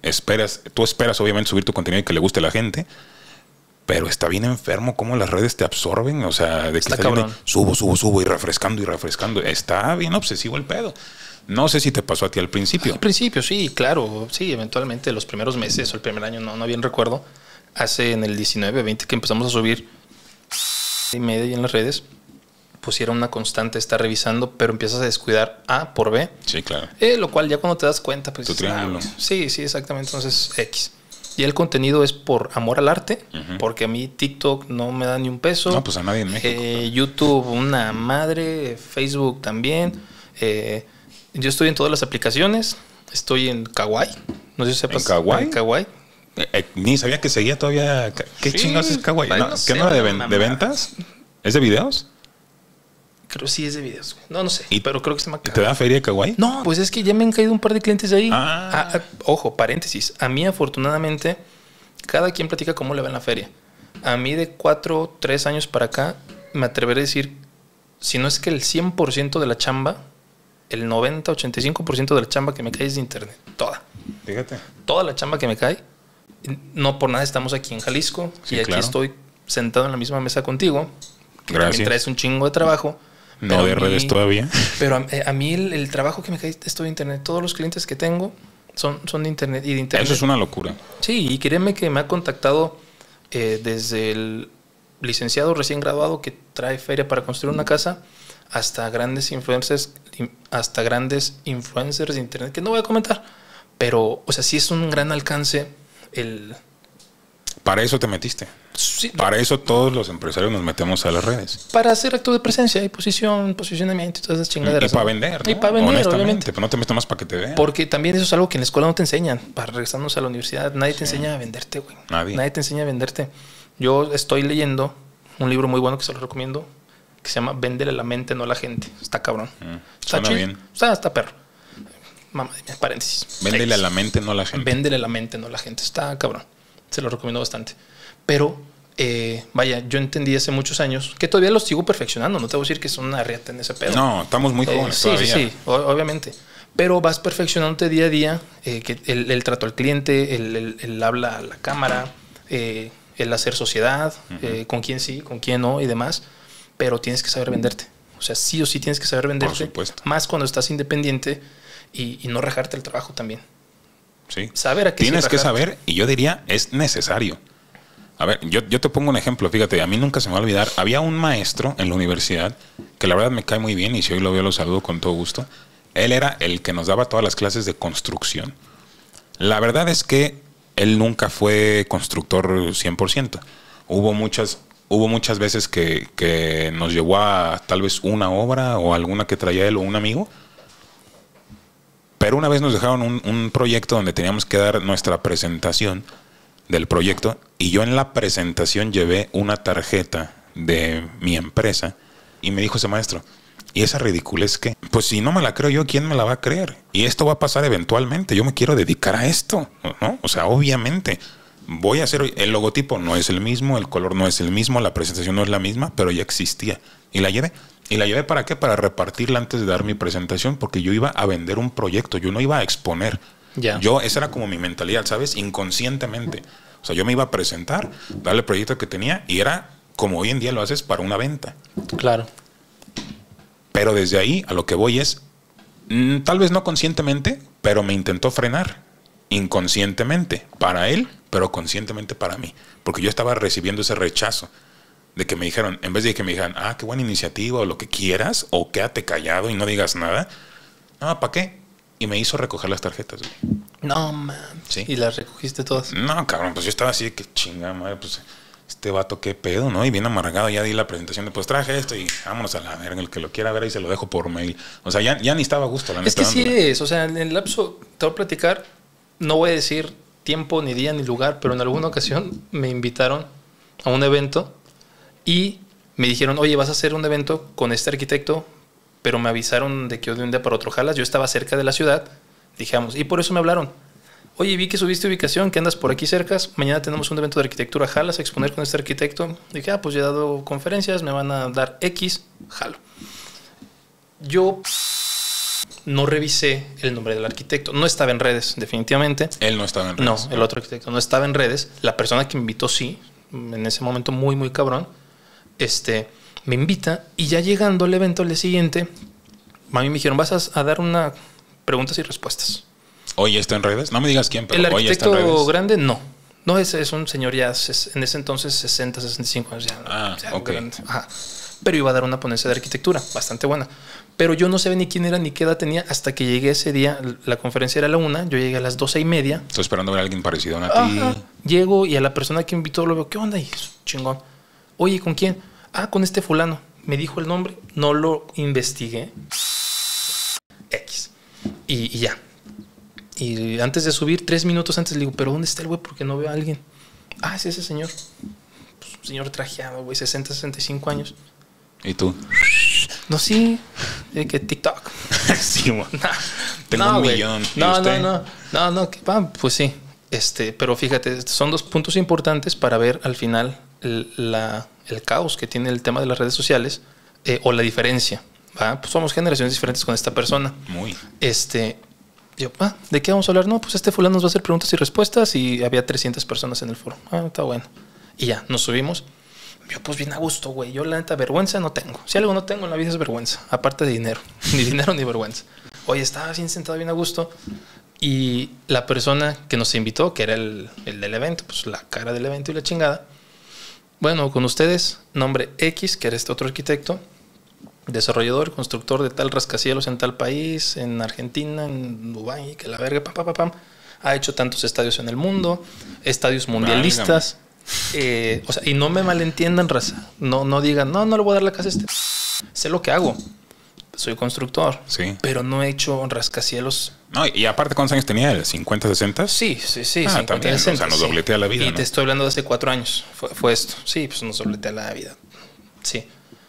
B: tú esperas obviamente subir tu contenido y que le guste a la gente, pero está bien enfermo cómo las redes te absorben. O sea, de que subo y refrescando. Está bien obsesivo el pedo. No sé si te pasó a ti al principio.
A: Al principio, sí, claro. Sí, eventualmente los primeros meses o el primer año, no bien recuerdo. En el 19, 20 que empezamos a subir. y media y en las redes, pues sí era una constante estar revisando, pero empiezas a descuidar A por B.
B: Sí, claro.
A: Lo cual ya cuando te das cuenta, pues...
B: Tu triángulo.
A: Sí, exactamente. Entonces, X. Y el contenido es por amor al arte, porque a mí TikTok no me da ni un peso.
B: No, pues a nadie en México.
A: YouTube, una madre. Facebook también. Yo estoy en todas las aplicaciones. Estoy en Kawaii. No sé si sepas.
B: ¿En Kawaii?
A: En Kawaii.
B: Ni sabía que seguía todavía. ¿Qué
A: Sí.
B: chingados es Kawaii?
A: Ay,
B: ¿No?
A: no
B: ¿Qué
A: sé,
B: no era
A: una
B: de ventas? ¿Es de videos?
A: Creo que sí es de videos. No sé.
B: ¿Y-
A: pero creo que se me
B: ¿Y te da feria Kawaii?
A: No, pues es que ya me han caído un par de clientes de ahí.
B: Ah.
A: Ojo, paréntesis. A mí, afortunadamente, cada quien platica cómo le va en la feria. A mí, de 3 años para acá, me atreveré a decir, si no es que el 100% de la chamba, el 90-85% de la chamba que me cae es de internet. Toda.
B: Fíjate.
A: Toda la chamba que me cae. No por nada estamos aquí en Jalisco.
B: Sí,
A: y aquí
B: claro.
A: estoy sentado en la misma mesa contigo. Que
B: Gracias.
A: también traes un chingo de trabajo.
B: No
A: Pero
B: de
A: a mí-
B: redes todavía.
A: Pero a mí el trabajo que me cae es todo de internet. Todos los clientes que tengo son de internet y de internet.
B: Eso es una locura.
A: Sí, y créeme que me ha contactado desde el licenciado recién graduado que trae feria para construir una casa hasta grandes influencers de internet que no voy a comentar. Pero, o sea, sí es un gran alcance el...
B: Para eso te metiste.
A: Sí,
B: Para eso todos los empresarios nos metemos a las redes.
A: para hacer acto de presencia y posicionamiento y todas esas chingaderas.
B: Y para
A: ¿no?
B: vender, ¿no?
A: Y para vender,
B: Honestamente,
A: obviamente.
B: pero no te metes más para que te vean.
A: Porque también eso es algo que en la escuela no te enseñan. Para regresarnos a la universidad, nadie te enseña a venderte, güey.
B: Nadie.
A: Te enseña a venderte. Yo estoy leyendo un libro muy bueno que se lo recomiendo, que se llama Véndele la mente, no la gente. Está cabrón. Está
B: Suena
A: chido.
B: bien.
A: Está perro. Mamá, paréntesis.
B: Véndele a la mente, no a la gente.
A: Véndele la mente, no la gente. Está cabrón. Se lo recomiendo bastante. Pero, vaya, yo entendí hace muchos años que todavía los sigo perfeccionando. No te voy a decir que son una riata en ese pedo.
B: No, estamos muy jóvenes
A: Sí,
B: todavía.
A: sí, obviamente. Pero vas perfeccionándote día a día, que el trato al cliente, el habla a la cámara, el hacer sociedad, con quién sí, con quién no y demás. Pero tienes que saber venderte. O sea, sí o sí tienes que saber venderte.
B: Por supuesto.
A: Más cuando estás independiente y no rajarte el trabajo también.
B: Sí.
A: Saber a qué
B: Tienes
A: sí
B: que
A: rajarte.
B: saber, y yo diría, es necesario. A ver, yo te pongo un ejemplo, fíjate, a mí nunca se me va a olvidar. Había un maestro en la universidad que la verdad me cae muy bien y si hoy lo veo lo saludo con todo gusto. Él era el que nos daba todas las clases de construcción. La verdad es que él nunca fue constructor 100%. Hubo muchas veces que nos llevó a tal vez una obra o alguna que traía él o un amigo. Pero una vez nos dejaron un proyecto donde teníamos que dar nuestra presentación del proyecto y yo en la presentación llevé una tarjeta de mi empresa y me dijo ese maestro, ¿y esa ridiculez qué? Pues si no me la creo yo, ¿quién me la va a creer? Y esto va a pasar eventualmente, yo me quiero dedicar a esto, ¿no? O sea, obviamente voy a hacer, el logotipo no es el mismo, el color no es el mismo, la presentación no es la misma, pero ya existía y la llevé. ¿Y la llevé para qué? Para repartirla antes de dar mi presentación, porque yo iba a vender un proyecto, yo no iba a exponer.
A: Ya.
B: Esa era como mi mentalidad, ¿sabes? Inconscientemente. O sea, yo me iba a presentar, darle el proyecto que tenía y era como hoy en día lo haces para una venta.
A: Claro.
B: Pero desde ahí a lo que voy es, tal vez no conscientemente, pero me intentó frenar inconscientemente para él, pero conscientemente para mí. Porque yo estaba recibiendo ese rechazo de que me dijeron, en vez de que me dijeran, qué buena iniciativa o lo que quieras, o quédate callado y no digas nada. No, ¿para qué? Y me hizo recoger las tarjetas, güey.
A: No, man.
B: Sí.
A: Y las recogiste todas.
B: No, cabrón, pues yo estaba así de que chingada madre, pues este vato qué pedo, ¿no? Y bien amargado, ya di la presentación de pues traje esto y vámonos a la verga, el que lo quiera ver ahí se lo dejo por mail. O sea, ya ni estaba a gusto, la neta.
A: Es que sí
B: dándole.
A: es, o sea, en el lapso, te voy a platicar, no voy a decir tiempo, ni día, ni lugar, pero en alguna ocasión me invitaron a un evento y me dijeron, oye, vas a hacer un evento con este arquitecto, pero me avisaron de que de un día para otro jalas. Yo estaba cerca de la ciudad, dijamos, y por eso me hablaron. Oye, vi que subiste ubicación, que andas por aquí cerca. Mañana tenemos un evento de arquitectura, jalas a exponer con este arquitecto. Dije, pues ya he dado conferencias, me van a dar X, jalo. Yo no revisé el nombre del arquitecto. No estaba en redes, definitivamente.
B: Él no estaba en
A: No,
B: redes.
A: el otro arquitecto no estaba en redes. La persona que me invitó sí, en ese momento muy, muy cabrón. Me invita y ya llegando al evento al día siguiente, a mí me dijeron, vas a dar una preguntas y respuestas.
B: Hoy está en redes. No me digas quién, pero
A: El
B: hoy está en redes.
A: arquitecto grande, no. No, es un señor ya en ese entonces 60, 65 años ya. Ya
B: ok.
A: grande. Ajá. Pero iba a dar una ponencia de arquitectura bastante buena. Pero yo no sabía ni quién era ni qué edad tenía hasta que llegué ese día. La conferencia era a la 1, yo llegué a las 12:30.
B: Estoy esperando ver a alguien parecido a
A: Ajá.
B: ti.
A: Llego y a la persona que invitó lo veo, ¿qué onda? Y chingón. Oye, ¿con quién? Con este fulano. Me dijo el nombre, no lo investigué. X. Y ya. Y antes de subir, 3 minutos antes, le digo, ¿pero dónde está el güey? Porque no veo a alguien. Es ese señor. Pues, un señor trajeado, güey, 60, 65 años.
B: ¿Y tú?
A: No, sí. Que TikTok.
B: Sí, bueno. Tengo un millón. ¿Y usted?
A: No, pues sí. Pero fíjate, son 2 puntos importantes para ver al final el caos que tiene el tema de las redes sociales o la diferencia. ¿Va? Pues somos generaciones diferentes con esta persona.
B: Muy.
A: Yo, ¿de qué vamos a hablar? No, pues este fulano nos va a hacer preguntas y respuestas y había 300 personas en el foro. Está bueno. Y ya, nos subimos. Yo, pues bien a gusto, güey. Yo, la neta, vergüenza no tengo. Si algo no tengo en la vida es vergüenza. Aparte de dinero. Ni dinero ni vergüenza. Oye, estaba bien sentado, bien a gusto. Y la persona que nos invitó, que era el del evento, pues la cara del evento y la chingada. Bueno, con ustedes, nombre X, que era este otro arquitecto, desarrollador, constructor de tal rascacielos en tal país, en Argentina, en Dubái, que la verga, pam. Ha hecho tantos estadios en el mundo, estadios mundialistas. Y no me malentiendan, raza. No digan, no le voy a dar la casa a este. Sé lo que hago. Soy constructor.
B: Sí.
A: Pero no he hecho rascacielos.
B: No, y aparte, ¿cuántos años tenía? ¿50, 60?
A: Sí. 50,
B: también,
A: 60,
B: o sea, nos dobletea la vida,
A: Y
B: ¿no?
A: te estoy hablando de hace 4 años. Fue esto. Sí, pues nos dobletea la vida. Sí.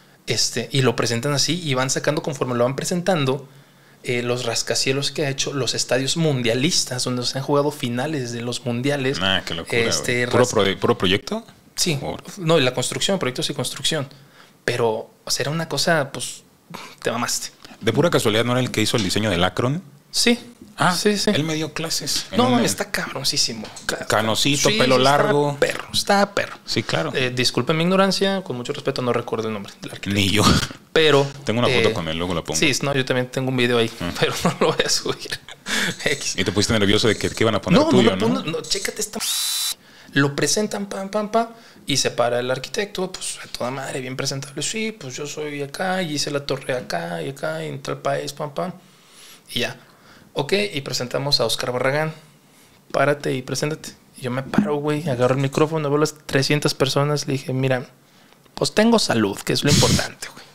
A: Y lo presentan así y van sacando conforme lo van presentando los rascacielos que ha hecho, los estadios mundialistas donde se han jugado finales de los mundiales.
B: Qué locura. ¿Puro proyecto?
A: Sí. No, y la construcción, proyectos y construcción. Pero, o sea, era una cosa, pues, te mamaste.
B: ¿De pura casualidad no era el que hizo el diseño del Akron?
A: Sí. Sí.
B: Él me dio clases.
A: No, está cabroncísimo.
B: Canosito, pelo largo.
A: Está perro.
B: Sí, claro.
A: Disculpen mi ignorancia, con mucho respeto, no recuerdo el nombre del arquitecto.
B: Ni yo.
A: Pero
B: tengo una foto con él, luego la pongo.
A: Sí, no, yo también tengo un video ahí, pero no lo voy a subir. X.
B: ¿Y te pusiste nervioso de que iban a poner tuyo, no?
A: No, chécate esta. Lo presentan, pam, y se para el arquitecto, pues a toda madre, bien presentable. Sí, pues yo soy acá, y hice la torre acá, y en tal país, pam. Y ya. Ok, y presentamos a Oscar Barragán. Párate y preséntate. Y yo me paro, güey, agarro el micrófono, veo las 300 personas, le dije, mira, pues tengo salud, que es lo importante, güey.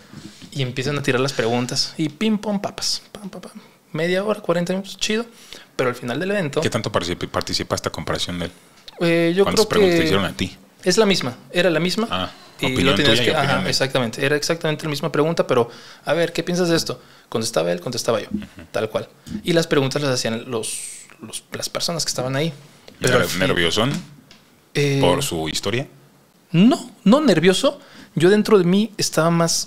A: Y empiezan a tirar las preguntas. Y pim, pom, papas. Pam. Media hora, 40 minutos, chido. Pero al final del evento...
B: ¿Qué tanto participaste a comparación de él?
A: Yo
B: ¿Cuántas
A: creo
B: preguntas
A: que
B: te hicieron a ti?
A: Es la misma. Era la misma. Y
B: opinión
A: lo tenías
B: tuya
A: que...
B: y opinión
A: exactamente. Era exactamente la misma pregunta, pero... A ver, ¿qué piensas de esto? Contestaba él, contestaba yo. Tal cual. Y las preguntas las hacían las personas que estaban ahí. Pero
B: ¿Nerviosón? ¿Por su historia?
A: No nervioso. Yo dentro de mí estaba más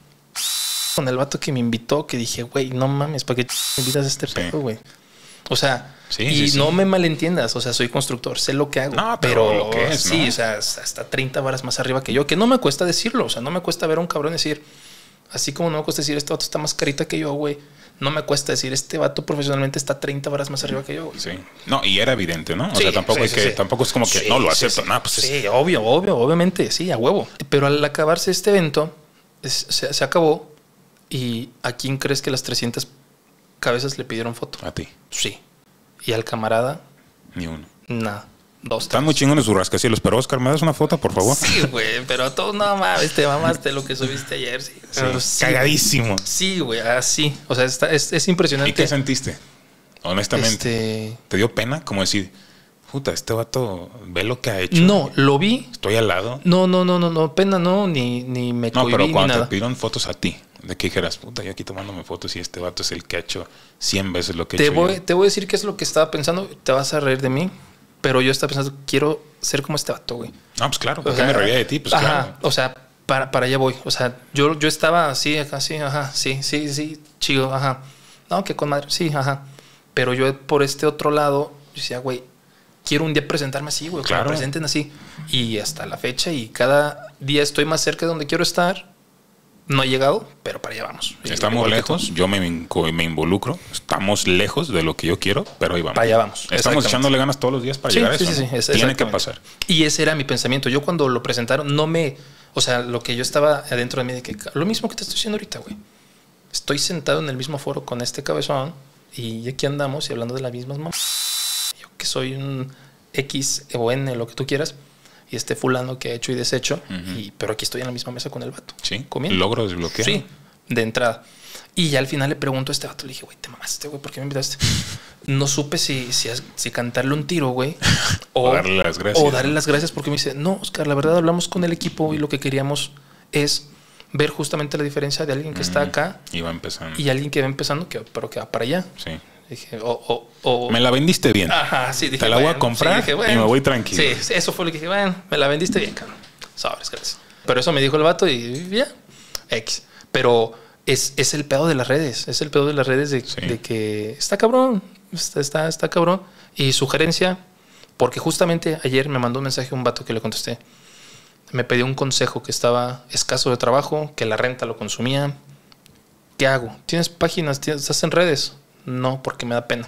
A: con el vato que me invitó, que dije, güey, no mames, ¿para qué me invitas a este pedo, güey? O sea, no me malentiendas, o sea, soy constructor, sé lo que hago.
B: No, pero lo que es,
A: sí,
B: ¿no?
A: O sea, hasta 30 varas más arriba que yo, que no me cuesta decirlo, o sea, no me cuesta ver a un cabrón decir, así como no me cuesta decir, este vato está más carita que yo, güey. No me cuesta decir, este vato profesionalmente está 30 varas más arriba que yo, güey.
B: Sí. No, y era evidente, ¿no? O sea, tampoco tampoco es como que no lo acepto. No, pues
A: sí, obviamente, sí, a huevo. Pero al acabarse este evento, se acabó. ¿Y a quién crees que las 300 cabezas le pidieron foto?
B: A ti.
A: Sí. ¿Y al camarada?
B: Ni uno.
A: Nada. 2.
B: Están muy chingones sus rascacielos, pero Oscar, ¿me das una foto, por favor?
A: Sí, güey, pero tú no mames, te mamaste lo que subiste ayer. Sí.
B: Cagadísimo.
A: Sí, güey, así. O sea, es impresionante.
B: ¿Y qué sentiste? Honestamente. ¿Te dio pena? Como decir, puta, este vato ve lo que ha hecho.
A: No, lo vi.
B: Estoy al lado.
A: No, pena no, ni me cohibí,
B: pero cuando
A: ni nada.
B: te pidieron fotos a ti, de que dijeras, puta, yo aquí tomándome fotos y este vato es el que ha hecho 100 veces lo que he hecho yo.
A: Te voy a decir qué es lo que estaba pensando. Te vas a reír de mí, pero yo estaba pensando, quiero ser como este vato, güey.
B: No, pues claro, ¿por qué me reiría de ti? Pues claro.
A: O sea, para allá voy. O sea, yo estaba así, acá, sí, sí, chido, ajá. No, que con madre, sí, ajá. Pero yo por este otro lado, decía, güey, quiero un día presentarme así, güey, que me presenten así. Y hasta la fecha, y cada día estoy más cerca de donde quiero estar. No he llegado, pero para allá vamos.
B: Estamos lejos, yo me involucro. Estamos lejos de lo que yo quiero, pero ahí vamos.
A: Para allá vamos.
B: Estamos echándole ganas todos los días para llegar a eso.
A: Sí,
B: tiene que pasar.
A: Y ese era mi pensamiento. Yo cuando lo presentaron, o sea, lo que yo estaba adentro de mí, de que lo mismo que te estoy diciendo ahorita, güey. Estoy sentado en el mismo foro con este cabezón y aquí andamos y hablando de las mismas mamás. Yo que soy un X o N, lo que tú quieras, y este fulano que ha hecho y deshecho, pero aquí estoy en la misma mesa con el vato.
B: Sí,
A: comiendo.
B: Logro desbloquear.
A: Sí, de entrada. Y ya al final le pregunto a este vato, le dije, güey, te mamaste, güey, ¿por qué me invitaste? No supe si cantarle un tiro, güey,
B: o darle las gracias.
A: O darle las gracias porque me dice, no, Oscar, la verdad hablamos con el equipo y lo que queríamos es ver justamente la diferencia de alguien que está acá
B: y va empezando
A: y alguien que va empezando, pero que va para allá.
B: Sí.
A: Dije,
B: me la vendiste bien.
A: Ajá, sí. Dije,
B: te la voy a comprar y me voy tranquilo.
A: Sí, eso fue lo que dije, bueno, me la vendiste bien, cabrón. Sabes, gracias. Pero eso me dijo el vato y ya, X. Pero es el pedo de las redes. Es el pedo de las redes de que está cabrón. Está cabrón. Y sugerencia, porque justamente ayer me mandó un mensaje a un vato que le contesté. Me pidió un consejo que estaba escaso de trabajo, que la renta lo consumía. ¿Qué hago? ¿Tienes páginas? ¿Estás en redes? No, porque me da pena.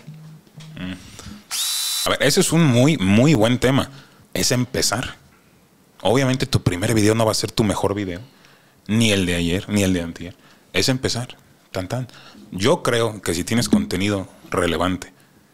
B: A ver, ese es un muy, muy buen tema. Es empezar. Obviamente tu primer video no va a ser tu mejor video. Ni el de ayer, ni el de antier. Es empezar. Tan, tan. Yo creo que si tienes contenido relevante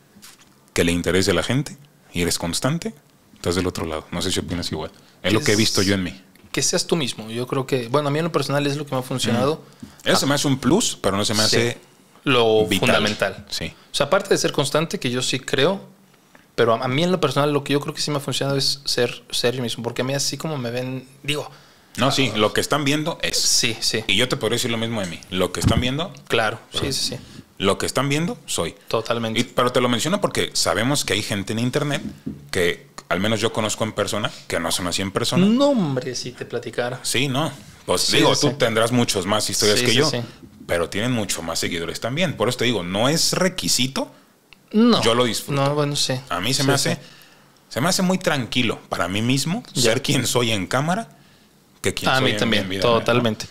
B: que le interese a la gente y eres constante, estás del otro lado. No sé si opinas igual. Es lo que he visto yo en mí.
A: Que seas tú mismo. Yo creo que, bueno, a mí en lo personal es lo que me ha funcionado.
B: Eso se me hace un plus, pero no se me hace
A: lo
B: vital.
A: Fundamental.
B: Sí.
A: O sea, aparte de ser constante, que yo sí creo, pero a mí en lo personal lo que yo creo que sí me ha funcionado es ser yo mismo. Porque a mí así como me ven, digo...
B: No, sí, lo que están viendo es.
A: Sí, sí.
B: Y yo te podría decir lo mismo de mí. Lo que están viendo...
A: Claro, sí.
B: Lo que están viendo, soy.
A: Totalmente.
B: Pero te lo menciono porque sabemos que hay gente en internet que, al menos yo conozco en persona, que no son así en persona.
A: No, hombre, si te platicara.
B: Sí, no. Pues tú tendrás muchos más historias que yo, pero tienen mucho más seguidores también. Por eso te digo, no es requisito.
A: No.
B: Yo lo disfruto.
A: No, bueno, sí.
B: A mí se me hace muy tranquilo para mí mismo ser quien soy en cámara que quien soy en vida. A mí también,
A: totalmente.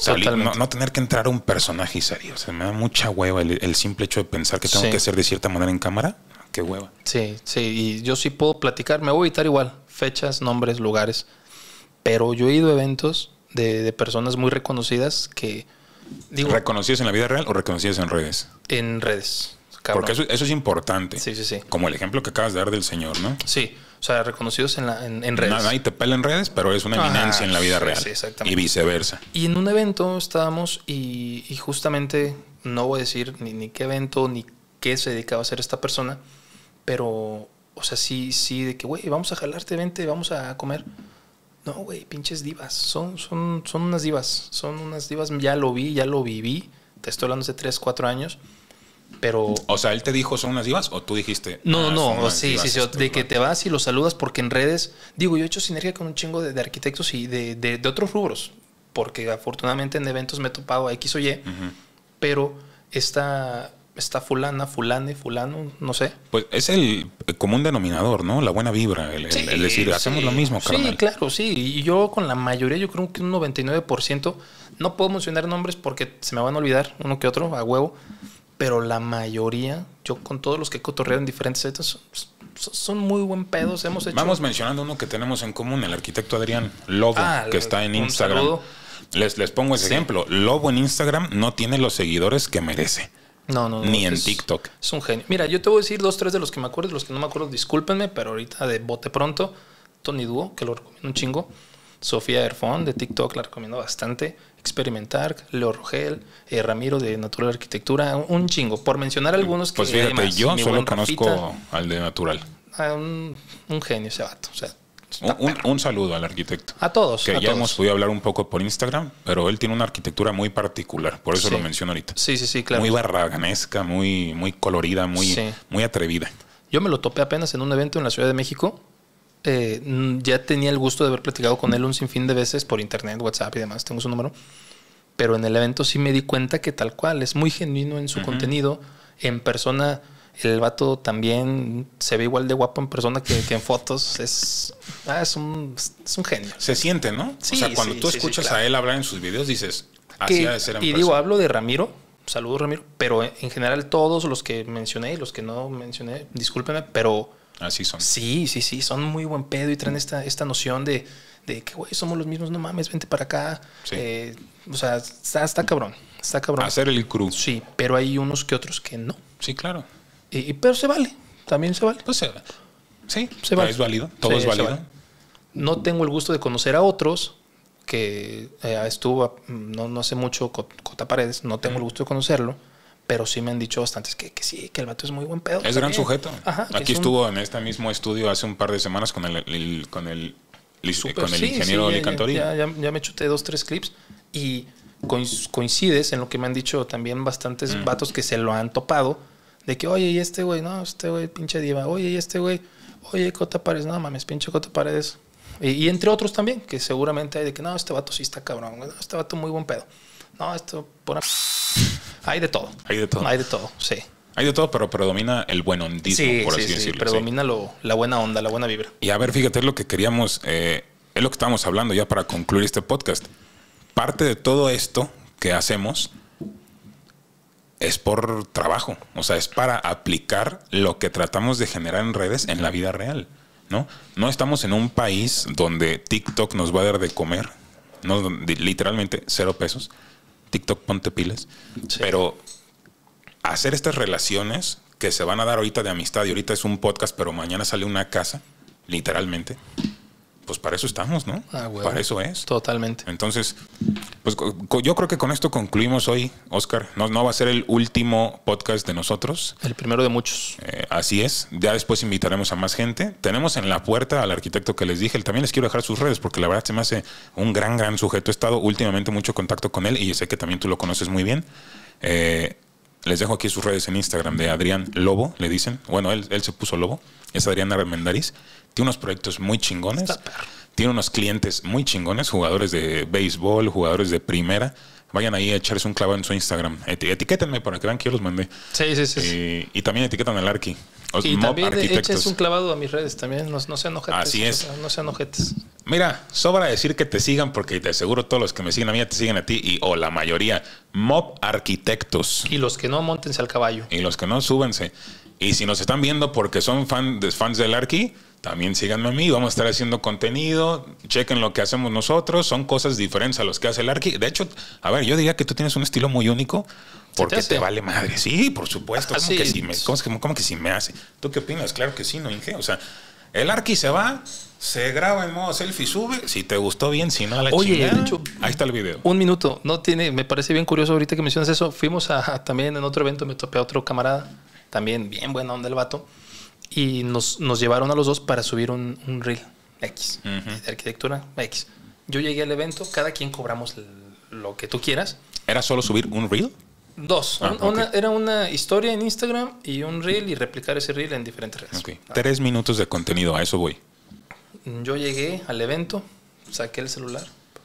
B: No tener que entrar a un personaje y salir. O sea, me da mucha hueva el simple hecho de pensar que tengo que ser de cierta manera en cámara. Qué hueva.
A: Sí. Y yo sí puedo platicar. Me voy a editar igual. Fechas, nombres, lugares. Pero yo he ido a eventos de personas muy reconocidas que... Digo,
B: ¿reconocidas en la vida real o reconocidas en redes?
A: En redes. Cabrón.
B: Porque eso es importante.
A: Sí.
B: Como el ejemplo que acabas de dar del señor, ¿no?
A: Sí. O sea, reconocidos en redes.
B: Nadie te pela en redes, pero es una eminencia en la vida real.
A: Sí, exactamente.
B: Y viceversa.
A: Y en un evento estábamos y justamente, no voy a decir ni qué evento, ni qué se dedicaba a hacer esta persona, pero, o sea, sí, de que, güey, vamos a jalarte, vente, vamos a comer. No, güey, pinches divas. Son unas divas. Son unas divas. Ya lo vi, ya lo viví. Te estoy hablando hace 3, 4 años. Pero... O
B: sea, ¿él te dijo son unas divas o tú dijiste?
A: No, sí, de que te vas y los saludas porque en redes... Digo, yo he hecho sinergia con un chingo de arquitectos y de otros rubros. Porque afortunadamente en eventos me he topado a X o Y. Pero esta fulano, no sé.
B: Pues es el común denominador, ¿no? La buena vibra, el decir, hacemos lo mismo, carnal.
A: Sí, claro, sí. Y yo con la mayoría, yo creo que un 99%, no puedo mencionar nombres porque se me van a olvidar uno que otro, a huevo, pero la mayoría, yo con todos los que cotorreo en diferentes eventos, son muy buen pedos.
B: Vamos mencionando uno que tenemos en común, el arquitecto Adrián Lobo, que está en Instagram. Les pongo ese ejemplo. Lobo en Instagram no tiene los seguidores que merece.
A: No.
B: Ni en TikTok.
A: Es un genio. Mira, yo te voy a decir 2, 3 de los que me acuerdo. De los que no me acuerdo, discúlpenme, pero ahorita de bote pronto. Tony Duo, que lo recomiendo un chingo. Sofía Erfón, de TikTok, la recomiendo bastante. Experimentar. Leo Rogel. Ramiro, de Natural Arquitectura. Un chingo. Por mencionar algunos que...
B: Pues fíjate, yo solo conozco al de Natural.
A: Un genio ese vato. O sea,
B: un saludo al arquitecto.
A: A todos.
B: Que ya hemos podido hablar un poco por Instagram, pero él tiene una arquitectura muy particular. Por eso lo menciono ahorita.
A: Sí, claro.
B: Muy barraganesca, muy colorida, muy atrevida.
A: Yo me lo topé apenas en un evento en la Ciudad de México. Ya tenía el gusto de haber platicado con él un sinfín de veces por internet, WhatsApp y demás. Tengo su número. Pero en el evento sí me di cuenta que tal cual. Es muy genuino en su contenido. En persona... El vato también se ve igual de guapo en persona que en fotos. Es un genio.
B: Se siente, ¿no?
A: Sí,
B: o sea, cuando tú escuchas a él hablar en sus videos, dices, Así ha de ser en
A: Y
B: persona.
A: digo, hablo de Ramiro, saludos Ramiro, pero en general todos los que mencioné y los que no mencioné, discúlpenme, pero
B: Así son.
A: sí, son muy buen pedo y traen esta noción de que, güey, somos los mismos, no mames, vente para acá.
B: Sí.
A: O sea, está cabrón, está cabrón.
B: Hacer el crew.
A: Sí, pero hay unos que otros que no.
B: Sí, claro.
A: Pero se vale, también se vale.
B: Pues sí,
A: Se vale.
B: es válido. Todo
A: Sí,
B: es
A: se
B: válido.
A: vale. No tengo el gusto de conocer a otros que estuvo no hace mucho Cota Paredes, no tengo el gusto de conocerlo, pero sí me han dicho bastantes que sí, que el vato es muy buen pedo.
B: Es gran sujeto.
A: Ajá,
B: Aquí estuvo en este mismo estudio hace un par de semanas con el ingeniero Licantori.
A: Ya me chuté 2, 3 clips y coincides en lo que me han dicho también bastantes vatos que se lo han topado, de que, oye, y este güey, no, este güey, pinche diva, oye, y este güey, oye, Cota Paredes, no mames, pinche Cota Paredes. Y entre otros también, que seguramente hay de que, no, este vato sí está cabrón, no, este vato muy buen pedo. No, esto, hay de todo.
B: Hay de todo.
A: Hay de todo, sí.
B: Hay de todo, pero predomina el buen ondismo, por así decirlo.
A: Predomina la buena onda, la buena vibra.
B: Y a ver, fíjate, es lo que queríamos, es lo que estábamos hablando ya para concluir este podcast. Parte de todo esto que hacemos es por trabajo, o sea, es para aplicar lo que tratamos de generar en redes en la vida real, ¿no? No estamos en un país donde TikTok nos va a dar de comer, no, literalmente 0 pesos. TikTok, ponte pilas. Sí. Pero hacer estas relaciones que se van a dar ahorita de amistad, y ahorita es un podcast, pero mañana sale una casa, literalmente, pues para eso estamos, ¿no? Bueno, para eso es.
A: Totalmente.
B: Entonces, pues yo creo que con esto concluimos hoy, Oscar. No va a ser el último podcast de nosotros.
A: El primero de muchos.
B: Así es. Ya después invitaremos a más gente. Tenemos en la puerta al arquitecto que les dije. También les quiero dejar sus redes porque la verdad se me hace un gran sujeto. He estado últimamente mucho contacto con él y yo sé que también tú lo conoces muy bien. Les dejo aquí sus redes en Instagram de Adrián Lobo, le dicen. Bueno, él se puso Lobo. Es Adrián Armendariz. Tiene unos proyectos muy chingones. Tiene unos clientes muy chingones, jugadores de béisbol, jugadores de primera. Vayan ahí a echarse un clavado en su Instagram. Etiquétenme para que vean que yo los mandé.
A: Sí.
B: Y también etiquetan al Arqui.
A: Y también eches un clavado a mis redes también. No sean ojetes.
B: Así es.
A: No sean ojetes.
B: Mira, sobra decir que te sigan porque te aseguro todos los que me siguen a mí te siguen a ti o la mayoría. Mob Arquitectos.
A: Y los que no, móntense al caballo.
B: Y los que no, súbense. Y si nos están viendo porque son fans del Arqui, también síganme a mí, vamos a estar haciendo contenido, chequen lo que hacemos nosotros, son cosas diferentes a los que hace el Arqui. De hecho, a ver, yo diría que tú tienes un estilo muy único porque te vale madre. Sí, por supuesto, ¿cómo que sí me hace? ¿Tú qué opinas? Claro que sí, no, Inge. O sea, el Arqui se va, se graba en modo selfie, sube, si te gustó bien, si no, a la chingada. De hecho, ahí está el video.
A: Un minuto, me parece bien curioso ahorita que mencionas eso. Fuimos también en otro evento, me topé a otro camarada, también bien buena onda el vato. Y nos llevaron a los dos para subir un reel X, de arquitectura X. Yo llegué al evento, cada quien cobramos lo que tú quieras.
B: ¿Era solo subir un reel?
A: 2. Era una historia en Instagram y un reel y replicar ese reel en diferentes redes.
B: Okay. 3 minutos de contenido, a eso voy.
A: Yo llegué al evento, saqué el celular.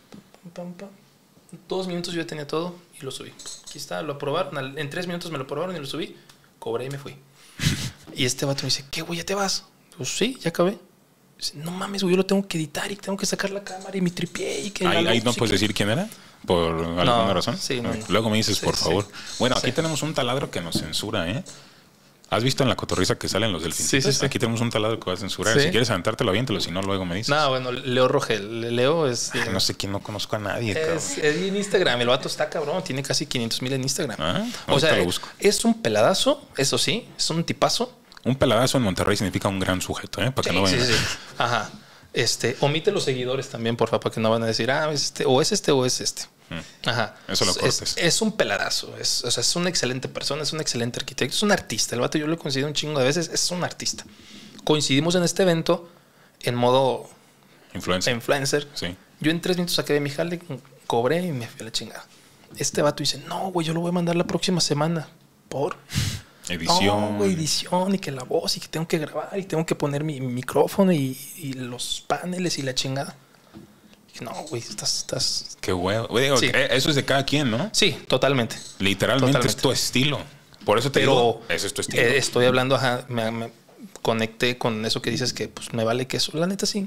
A: 2 minutos yo ya tenía todo y lo subí. Aquí está, lo aprobaron. En 3 minutos me lo aprobaron y lo subí. Cobré y me fui. Y este vato me dice, ¿qué, güey? ¿Ya te vas? Pues sí, ya acabé. Dice, no mames, güey, yo lo tengo que editar y tengo que sacar la cámara y mi tripié y que...
B: Ahí no puedes decir quién era, por alguna razón.
A: Sí,
B: luego me dices, por favor. Bueno, aquí tenemos un taladro que nos censura, ¿eh? ¿Has visto en la cotorriza que salen los delfines?
A: Sí.
B: Aquí tenemos un taladro que va a censurar. Si quieres aventártelo, aviéntalo. Si no, luego me dices.
A: No, bueno, Leo Rogel. Leo es...
B: no sé quién, no conozco a nadie,
A: es en Instagram. El vato está cabrón. Tiene casi 500,000 en Instagram.
B: O sea, lo busco.
A: Es un peladazo, eso sí. Es un tipazo.
B: Un peladazo en Monterrey significa un gran sujeto, ¿eh? Para que no vayan.
A: Sí. Ajá. Omite los seguidores también, por favor, para que no van a decir, es este. Ajá.
B: Eso lo cortes.
A: Es un peladazo. Es una excelente persona, es un excelente arquitecto, es un artista. El vato yo lo he coincidido un chingo de veces, es un artista. Coincidimos en este evento en modo influencer.
B: Sí.
A: Yo en 3 minutos saqué de mi jale, cobré y me fui a la chingada. Este vato dice, no, güey, yo lo voy a mandar la próxima semana. ¿Por?
B: Edición.
A: No, güey, edición y que la voz y que tengo que grabar y tengo que poner mi micrófono y los paneles y la chingada. No, güey, estás...
B: Qué huevo. Sí. Eso es de cada quien, ¿no?
A: Sí, totalmente.
B: Literalmente es tu estilo. Por eso te digo, ese es tu estilo.
A: Estoy hablando, me conecté con eso que dices que pues me vale que eso. La neta sí.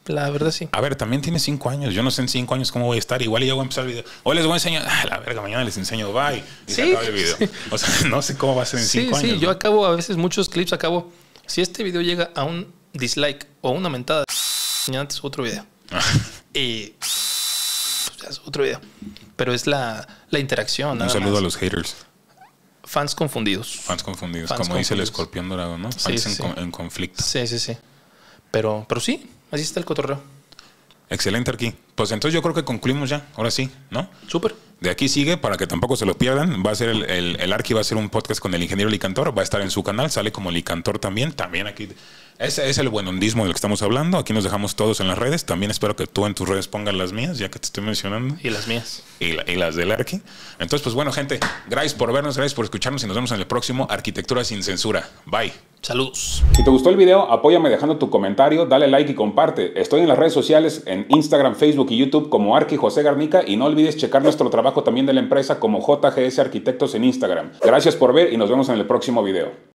A: La verdad sí.
B: A ver, también tiene 5 años. Yo no sé en 5 años cómo voy a estar. Igual ya voy a empezar el video. Hoy les voy a enseñar. La verga, mañana les enseño. Bye. Y se acaba el video. Sí. O sea, no sé cómo va a ser en 5 años.
A: Sí, yo acabo a veces muchos clips. Si este video llega a un dislike o una mentada, mañana es otro video. Y pues ya es otro video. Pero es la interacción.
B: Un saludo a los haters.
A: Fans confundidos.
B: Fans confundidos. Como dice el escorpión dorado, ¿no? Fans en conflicto.
A: Sí. Pero sí, así está el cotorreo.
B: Excelente, Arqui. Pues entonces yo creo que concluimos ya. Ahora sí, ¿no?
A: Súper.
B: De aquí sigue, para que tampoco se lo pierdan. Va a ser el Arqui va a hacer un podcast con el ingeniero Licantor. Va a estar en su canal. Sale como Licantor también. También aquí. Ese es el buenondismo del que estamos hablando. Aquí nos dejamos todos en las redes. También espero que tú en tus redes pongas las mías, ya que te estoy mencionando.
A: Y las mías.
B: Y las del Arqui. Entonces, pues bueno, gente. Gracias por vernos, gracias por escucharnos y nos vemos en el próximo Arquitectura sin Censura. Bye.
A: Saludos.
B: Si te gustó el video, apóyame dejando tu comentario, dale like y comparte. Estoy en las redes sociales, en Instagram, Facebook y YouTube como Arqui José Garnica y no olvides checar nuestro trabajo también de la empresa como JGS Arquitectos en Instagram. Gracias por ver y nos vemos en el próximo video.